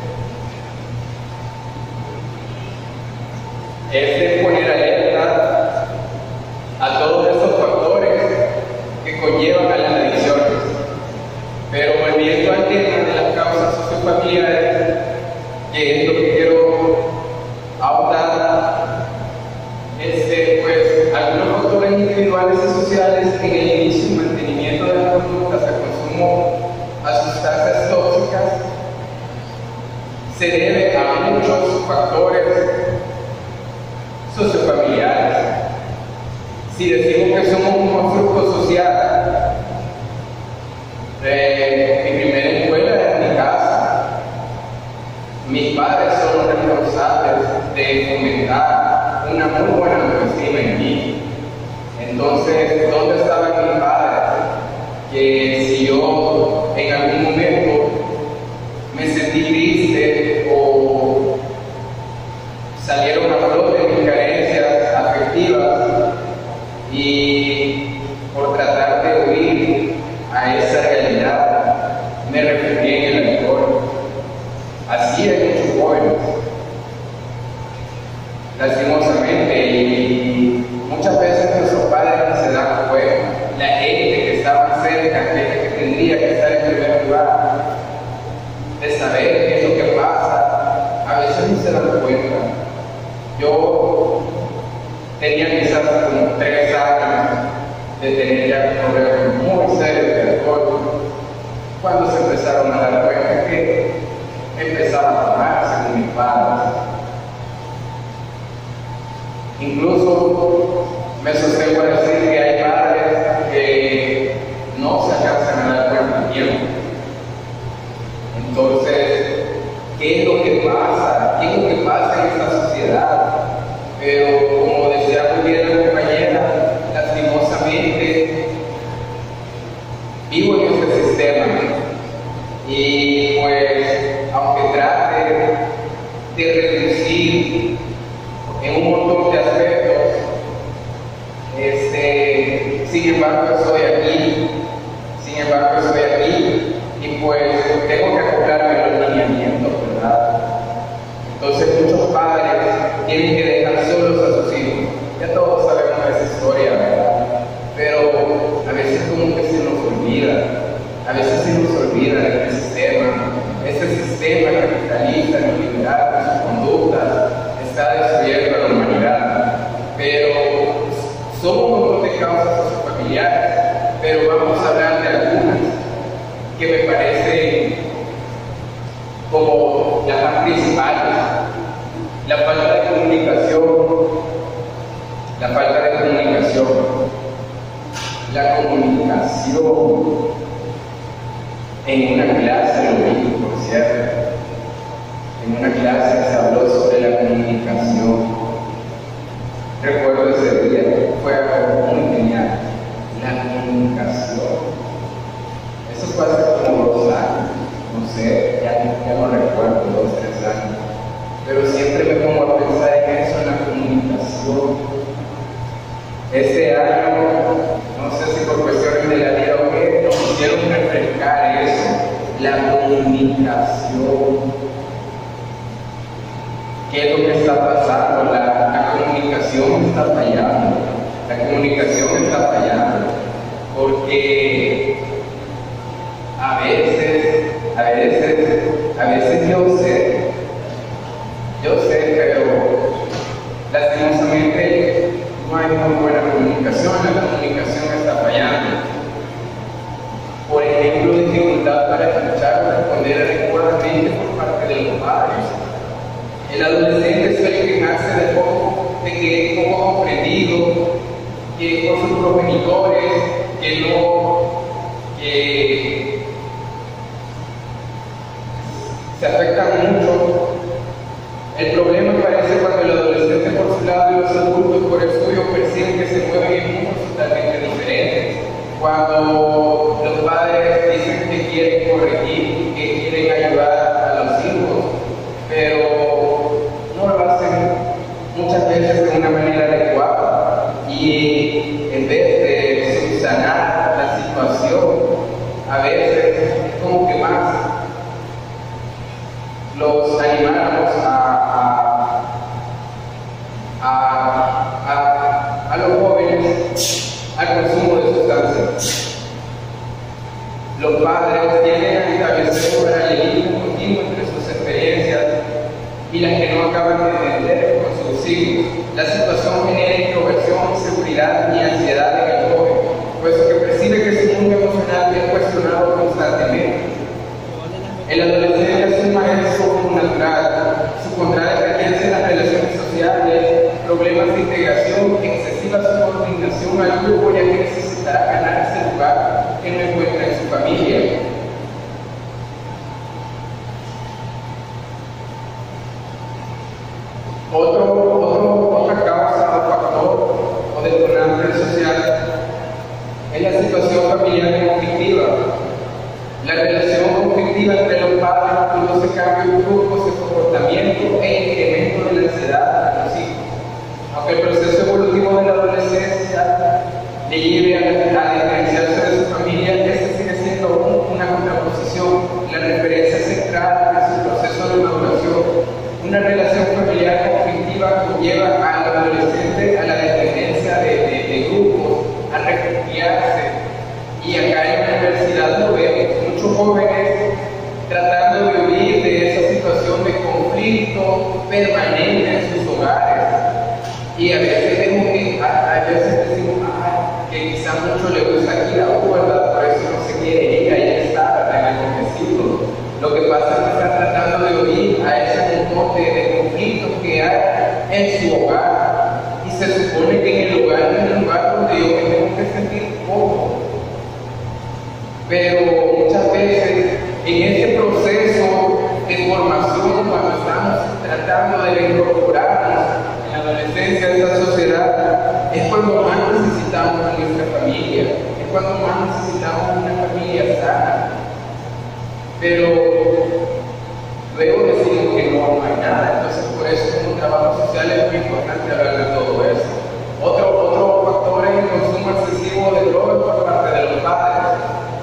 es de poner alerta a todos esos factores que conllevan a las adicciones. Pero volviendo al tema de las causas sociofamiliares, que es lo que quiero ahondar, este, pues algunos factores individuales y sociales en el inicio y mantenimiento de las conductas de consumo a sustancias tóxicas se debe a muchos factores sociofamiliares. Si decimos que somos un constructo social, eh, mi primera escuela es mi casa. Mis padres son los responsables de fomentar una muy buena autoestima en mí. Entonces, ¿dónde estaban mis padres? Que si yo en algún momento me sentí triste o salieron a flote mis carencias afectivas y por tratar de huir a esa realidad me refugié en el alcohol. Así hay muchos jóvenes, lastimosamente, y muchas veces nuestros padres no se dan cuenta. La gente que estaba cerca, la gente que tendría que estar en primer lugar, de saber qué es lo que pasa, a veces no se dan cuenta. Yo tenía quizás como tres años de tener ya problemas muy serios de alcohol, cuando se empezaron a dar cuenta que empezaba a tomarse con mis padres. Incluso me sostengo a decir que hay padres que no se alcanzan a dar cuenta a tiempo. Entonces, ¿qué es lo que pasa? ¿Qué es lo que pasa en esta sociedad? Pero como decía muy bien la compañera, lastimosamente vivo en este sistema y pues aunque trate de reducir en un montón de aspectos, este, sin embargo estoy aquí, sin embargo estoy aquí y pues tengo que acoplarme a los lineamientos, ¿verdad? Entonces muchos padres tienen que dejar solos a sus hijos. Ya todos sabemos esa historia, ¿verdad? Pero a veces como que se nos olvida, a veces se nos olvida de este sistema, este sistema capitalista, neoliberal, con sus conductas, está destruyendo a la humanidad. Pero somos un montón de causas sociofamiliares, pero vamos a hablar de algunas que me parecen como las más principales. La falta de comunicación, la falta de comunicación, la comunicación en una clase, lo vi, por cierto, en una clase se habló sobre la comunicación. Recuerdo ese día, fue algo muy genial, la comunicación. Eso fue hace como dos años, no sé, ya, ya no recuerdo, dos, tres años. Pero siempre me pongo a pensar en eso, en la comunicación. Este año, no sé si por cuestiones de la vida o qué, nos quisieron refrescar eso, la comunicación. ¿Qué es lo que está pasando? La, la comunicación está fallando, la comunicación está fallando, porque a veces, a veces, a veces yo sé, yo sé, pero lastimosamente no hay muy buena comunicación, la comunicación está fallando. Por ejemplo, dificultad para escuchar o responder adecuadamente por parte de los padres. El adolescente suele quejarse de poco, de que es poco comprendido, que por sus progenitores, que no, que se afectan mucho. El problema aparece cuando el adolescente por su lado y los adultos por el suyo perciben que se mueven en mundos totalmente cuando los padres dicen que quieren corregir, que quieren ayudar a los hijos, pero no lo hacen muchas veces de una manera adecuada, y en vez de subsanar la situación, a veces es como que más los animamos a, a, a, a, a los jóvenes al consumo de sustancias. Los padres tienen que establecer un paralelismo continuo entre sus experiencias y las que no acaban de entender con sus hijos. La situación genera introversión, inseguridad y ansiedad en el joven, puesto que percibe que su mundo emocional es cuestionado constantemente. El adolescente asume eso como natural. Su contraria experiencia en las relaciones sociales, problemas de integración, excesiva subordinación al grupo, ya que necesitará ganar ese lugar que no encuentra en su familia. Otro, otro, otra causa o factor o detonante social es la situación familiar conflictiva. La relación conflictiva entre los padres produce cambios bruscos de comportamiento e incremento de la ansiedad de los hijos. Aunque el proceso evolutivo de la adolescencia le lleve a, a diferenciarse de su familia, este sigue siendo aún una contraposición. La referencia central de su proceso de maduración. Una relación familiar conflictiva conlleva al adolescente a la dependencia de, de, de grupos, a refugiarse. Y acá en la universidad lo vemos, muchos jóvenes tratando de huir de esa situación de conflicto permanente en sus hogares. Y a veces vemos que, a, a veces decimos, ah, que quizá mucho le gusta aquí la U, ¿verdad? Por eso no se quiere ir, ahí está, ¿verdad? En el convencido. Lo que pasa es que está tratando de huir a ese montón de, de conflictos que hay en su hogar. Y se supone que en el hogar es el lugar donde yo me tengo que sentir cómodo. Pero muchas veces en ese proceso de formación, cuando estamos tratando de incorporarnos en la adolescencia de esta sociedad, es cuando más necesitamos a nuestra familia, es cuando más necesitamos una familia sana. Pero luego decimos que no hay nada, entonces por eso en un trabajo social es muy importante hablar de todo eso. Otro, otro factor es el consumo excesivo de drogas por parte de los padres.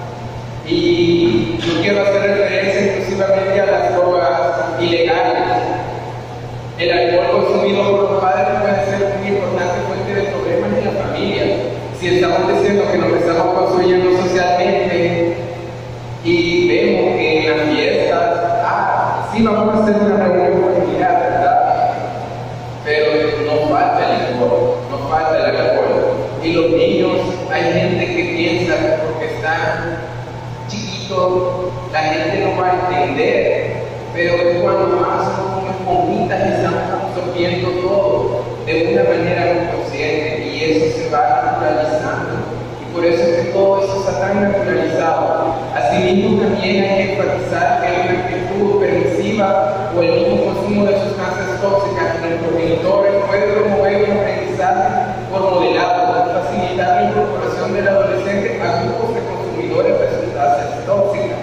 Y yo quiero hacer referencia exclusivamente a las drogas ilegales. El alcohol consumido por los padres puede ser muy importante fuente de problemas en la familia. Si estamos diciendo que nos estamos construyendo socialmente y vemos que en las fiestas, ah, sí vamos a hacer una reunión familiar, ¿verdad? Pero no falta el alcohol, no falta el alcohol. Y los niños, hay gente que piensa que porque están chiquitos, la gente no va a entender, pero es cuando más son como esponjitas y estamos absorbiendo todo de una manera muy consciente, y eso se va naturalizando, y por eso es que todo eso está tan naturalizado. Asimismo, también hay que enfatizar que hay una actitud permisiva o el mismo consumo de sustancias tóxicas en los progenitores puede promover un aprendizaje por modelado, facilitar la incorporación del adolescente a grupos de consumidores de sustancias tóxicas.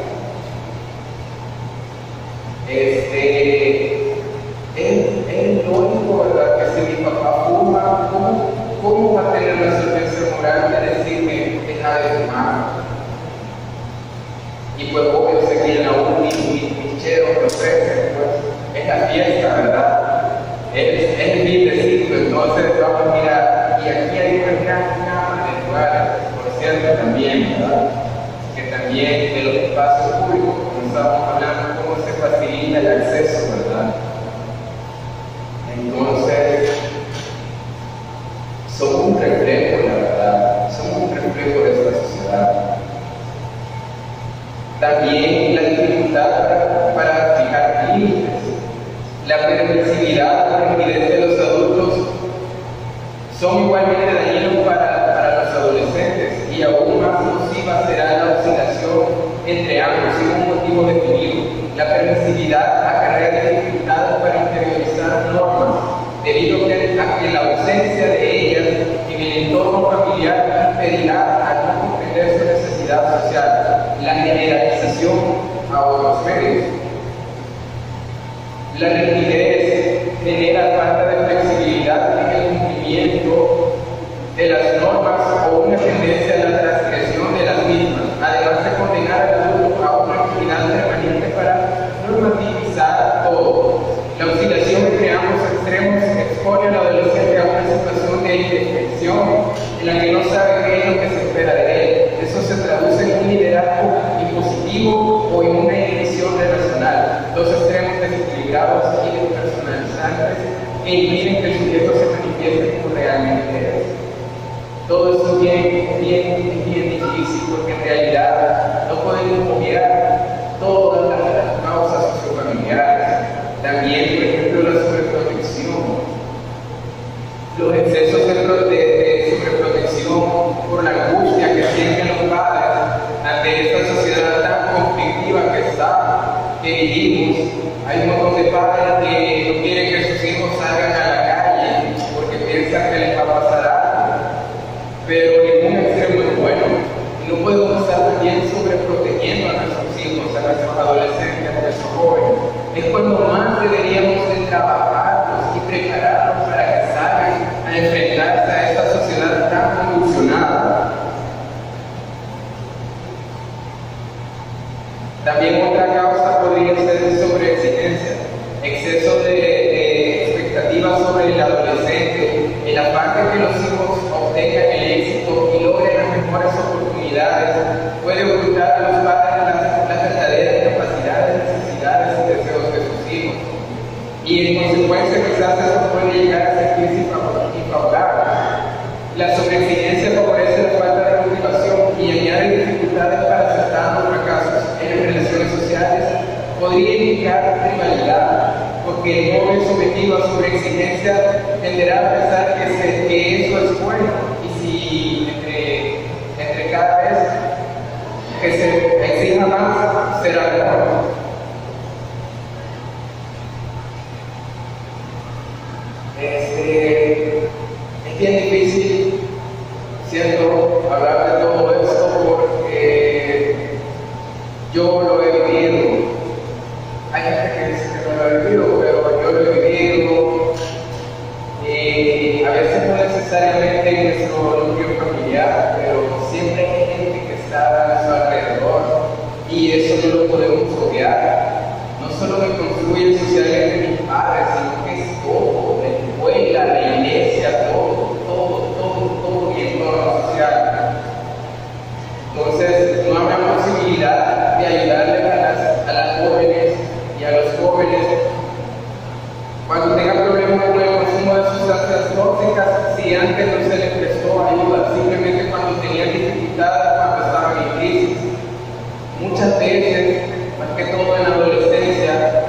Este, es, es lógico, ¿verdad?, que si mi papá fuma, ¿cómo, cómo va a tener la solvencia moral de decirme deja de fumar? Y pues obvio sé que en la uni mis cheros me ofrecen, pues es la fiesta, ¿verdad? Es, es mi decirlo, entonces vamos a mirar, y aquí hay una gran gama de lugares, por cierto, también, ¿verdad?, que también de los espacios públicos, como estábamos hablando, cómo se facilita el acceso, ¿verdad? Entonces, somos un reflejo, la verdad, somos un reflejo de esta sociedad. También la dificultad para, para fijar límites, la permisividad o rigidez de los adultos son igualmente dañinos para, para los adolescentes, y aún más nociva será la oscilación entre ambos sin un motivo definido. La permisividad acarrea dificultades para interiorizar normas, debido a que la ausencia de ellas en el entorno familiar impedirá a no comprenderse diversidad social, la generalización a otros medios. La rigidez genera falta de flexibilidad en el cumplimiento de las normas o una tendencia a la transgresión de las mismas, además de condenar al adulto a una actividad permanente para normativizar todo. La oscilación entre ambos extremos expone al adolescente a una situación de indefensión en la que no sabe qué es lo que se espera de él. Eso se traduce en un liderazgo impositivo o en una inhibición relacional, dos extremos desequilibrados y despersonalizantes que impiden que el sujeto se manifieste como realmente es. Todo esto es bien, bien, bien difícil porque en realidad no podemos obviar todas las causas sociofamiliares. También, por ejemplo, la sobreprotección, los excesos de, de, de sobreprotección por la angustia que sienten los padres ante esta sociedad tan conflictiva que está, que vivimos. Hay un montón de padres que no quieren que sus hijos salgan a la calle porque piensan que les va a pasar algo, pero ningún extremo es bueno. No podemos estar también sobreprotegiendo a nuestros hijos, a nuestros adolescentes, a nuestros jóvenes. Es cuando más deberíamos de trabajarlos y prepararlos para que salgan a enfrentarse a esta sociedad tan convulsionada. También otra causa podría ser sobreexigencia, exceso de, de expectativas sobre el adolescente, el afán de que los hijos obtengan el éxito y logren las mejores oportunidades, puede ocultar a los padres las, las verdaderas capacidades, necesidades y deseos de sus hijos. Y en consecuencia quizás eso puede llegar a sentirse infravalorable. La sobreexigencia favorece la falta de motivación y añade dificultades para aceptar los fracasos en relaciones sociales. Podría indicar rivalidad, porque el joven sometido a sobreexigencia tenderá a pensar que, se, que eso es bueno, y si entre, entre cada vez que se exija más, será mejor. Este, es bien difícil, siento, hablar de todo esto porque yo lo he vivido. Hay gente que dice que no lo he vivido, pero yo lo he vivido. Y a veces no necesariamente en nuestro núcleo familiar, pero siempre hay gente que está a nuestro alrededor y eso no lo podemos obviar. No solo me construyen socialmente mis padres, sino que es todo, la escuela, la iglesia, todo, todo, todo, todo mi entorno social. Entonces, no habrá posibilidad de ayudarle a las, a las jóvenes y a los jóvenes cuando tengan problemas con el consumo de sustancias tóxicas, si antes no se les prestó ayuda, simplemente cuando tenían dificultades, cuando estaban en crisis. Muchas veces, más que todo en la adolescencia,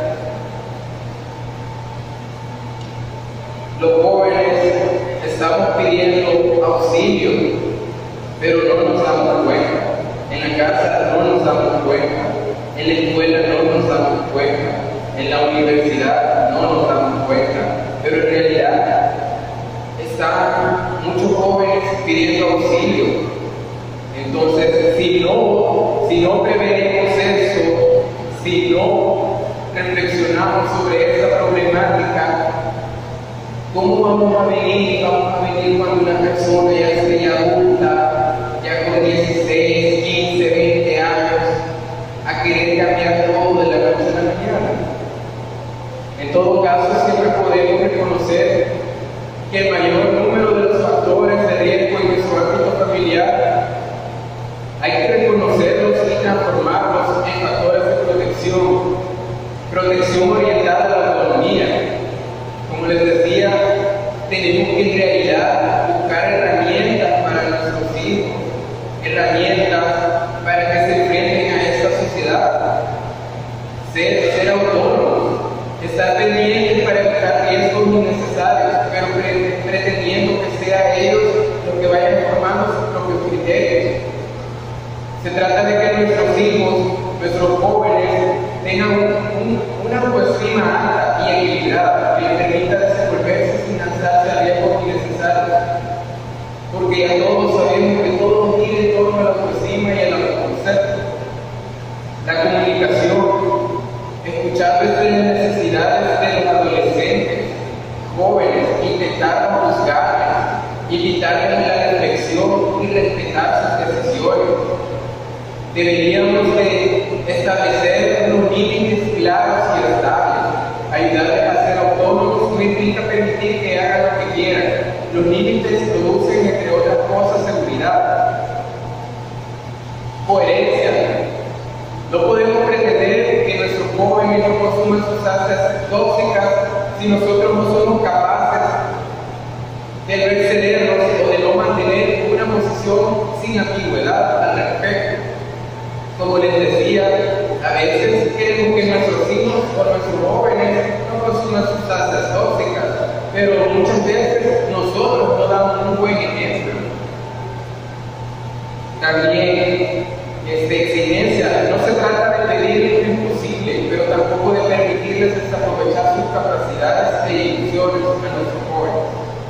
los jóvenes estamos pidiendo auxilio, pero no nos damos cuenta. En la casa no nos damos cuenta, en la escuela no nos damos cuenta, en la universidad no nos damos cuenta, pero en realidad están muchos jóvenes pidiendo auxilio. Entonces, si no, si no prevenimos eso, si no reflexionamos sobre esa problemática, ¿cómo vamos a venir? Vamos a venir cuando una persona ya sea adulta, ya con dieciséis, quince, veinte años, a querer cambiar todo de la noche a la mañana? En todo caso, siempre podemos reconocer que el mayor número de los factores de riesgo en nuestro ámbito familiar hay que reconocerlos y transformarlos en factores de protección, protección orientada a la autonomía. Como les decía, tenemos que en realidad buscar herramientas para nuestros hijos, herramientas para que se enfrenten a esta sociedad, ser, ser autónomos, estar pendientes para evitar riesgos innecesarios, pero pre pretendiendo que sea ellos los que vayan formando sus propios criterios. Se trata de que nuestros hijos, nuestros jóvenes, tengan un, un, una autoestima alta y equilibrada que les permita desenvolverse sin lanzarse a riesgos innecesarios. Porque ya todos sabemos que todos tienen en torno a la autoestima y al autoconcepto. La comunicación, escuchar las necesidades de los adolescentes, jóvenes, intentar no juzgarles, invitarles a la reflexión y respetar sus decisiones. Deberíamos de establecer unos límites claros y estables, ayudarles a ser autónomos no implica permitir que hagan lo que quieran. Los límites producen, entre otras cosas, seguridad, coherencia. No podemos pretender que nuestros jóvenes no consuman sustancias tóxicas si nosotros no somos capaces de no excedernos o de no mantener una posición sin ambigüedad al respecto. Como les decía, a veces queremos que nuestros hijos o nuestros jóvenes no consuman sustancias tóxicas, pero muchas veces nosotros no damos un buen ejemplo. También, esta exigencia no se trata de pedir lo imposible, pero tampoco de permitirles desaprovechar sus capacidades e ilusiones a nuestros jóvenes.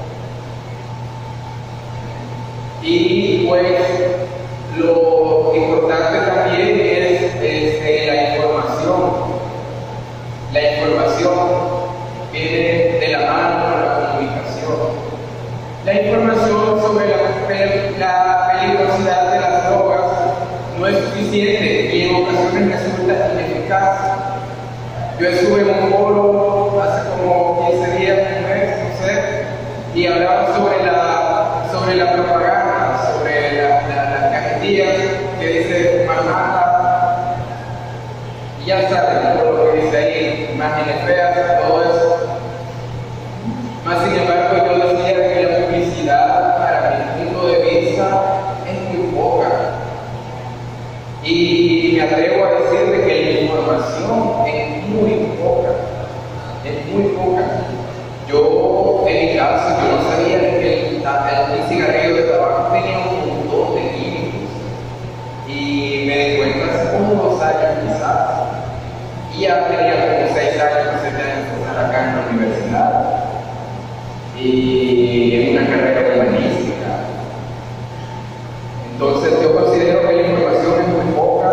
Y pues, lo importante también es, es eh, la información. La información viene de la mano con la comunicación. La información sobre la, la peligrosidad de las drogas no es suficiente y en ocasiones resulta ineficaz. Yo estuve en un foro hace como quince días, un mes, no sé, y hablaba sobre la, sobre la propaganda, sobre la, la, las cajetillas que dice mamá, y ya saben todo lo que dice ahí, imágenes feas, todo eso. Más sin embargo, yo decía que la publicidad, para mi punto de vista, es muy poca. Y me atrevo a decirle que la información es muy poca, es muy poca. Yo, en mi caso, yo no sabía que el, el cigarrillo de tabaco tenía un montón de químicos. Y me di cuenta hace como dos años quizás. Y ya tenía como seis años, siete años de estar acá en la universidad. Y en una carrera humanística. Entonces yo considero que la información es muy poca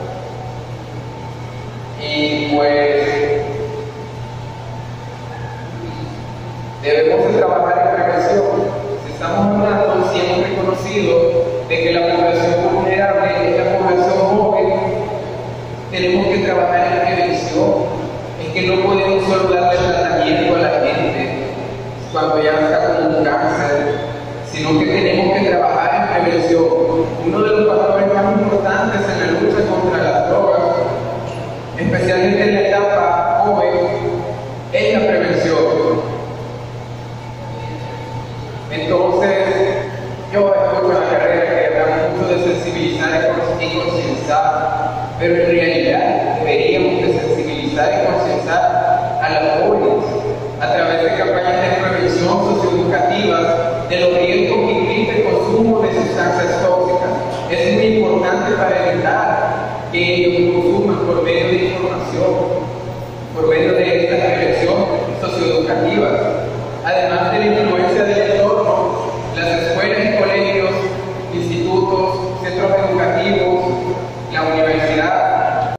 y pues debemos de trabajar en prevención. Si estamos hablando, si hemos reconocido de que la población vulnerable es la población joven, tenemos que trabajar en prevención. Es que no podemos solo darle tratamiento a la gente cuando ya está con un cáncer, sino que tenemos que trabajar en prevención. Uno de los factores más importantes en la lucha contra las drogas, especialmente en la etapa joven, es la prevención. Entonces, yo escucho en la carrera que habla mucho de sensibilizar y concienciar, pero en realidad deberíamos de sensibilizar y concienciar a los jóvenes a través de campañas de prevención socioeducativas de los riesgos que implica el consumo de sustancias tóxicas. Es muy importante para evitar que ellos consuman por medio de información, por medio de esta prevención socioeducativa. Además de la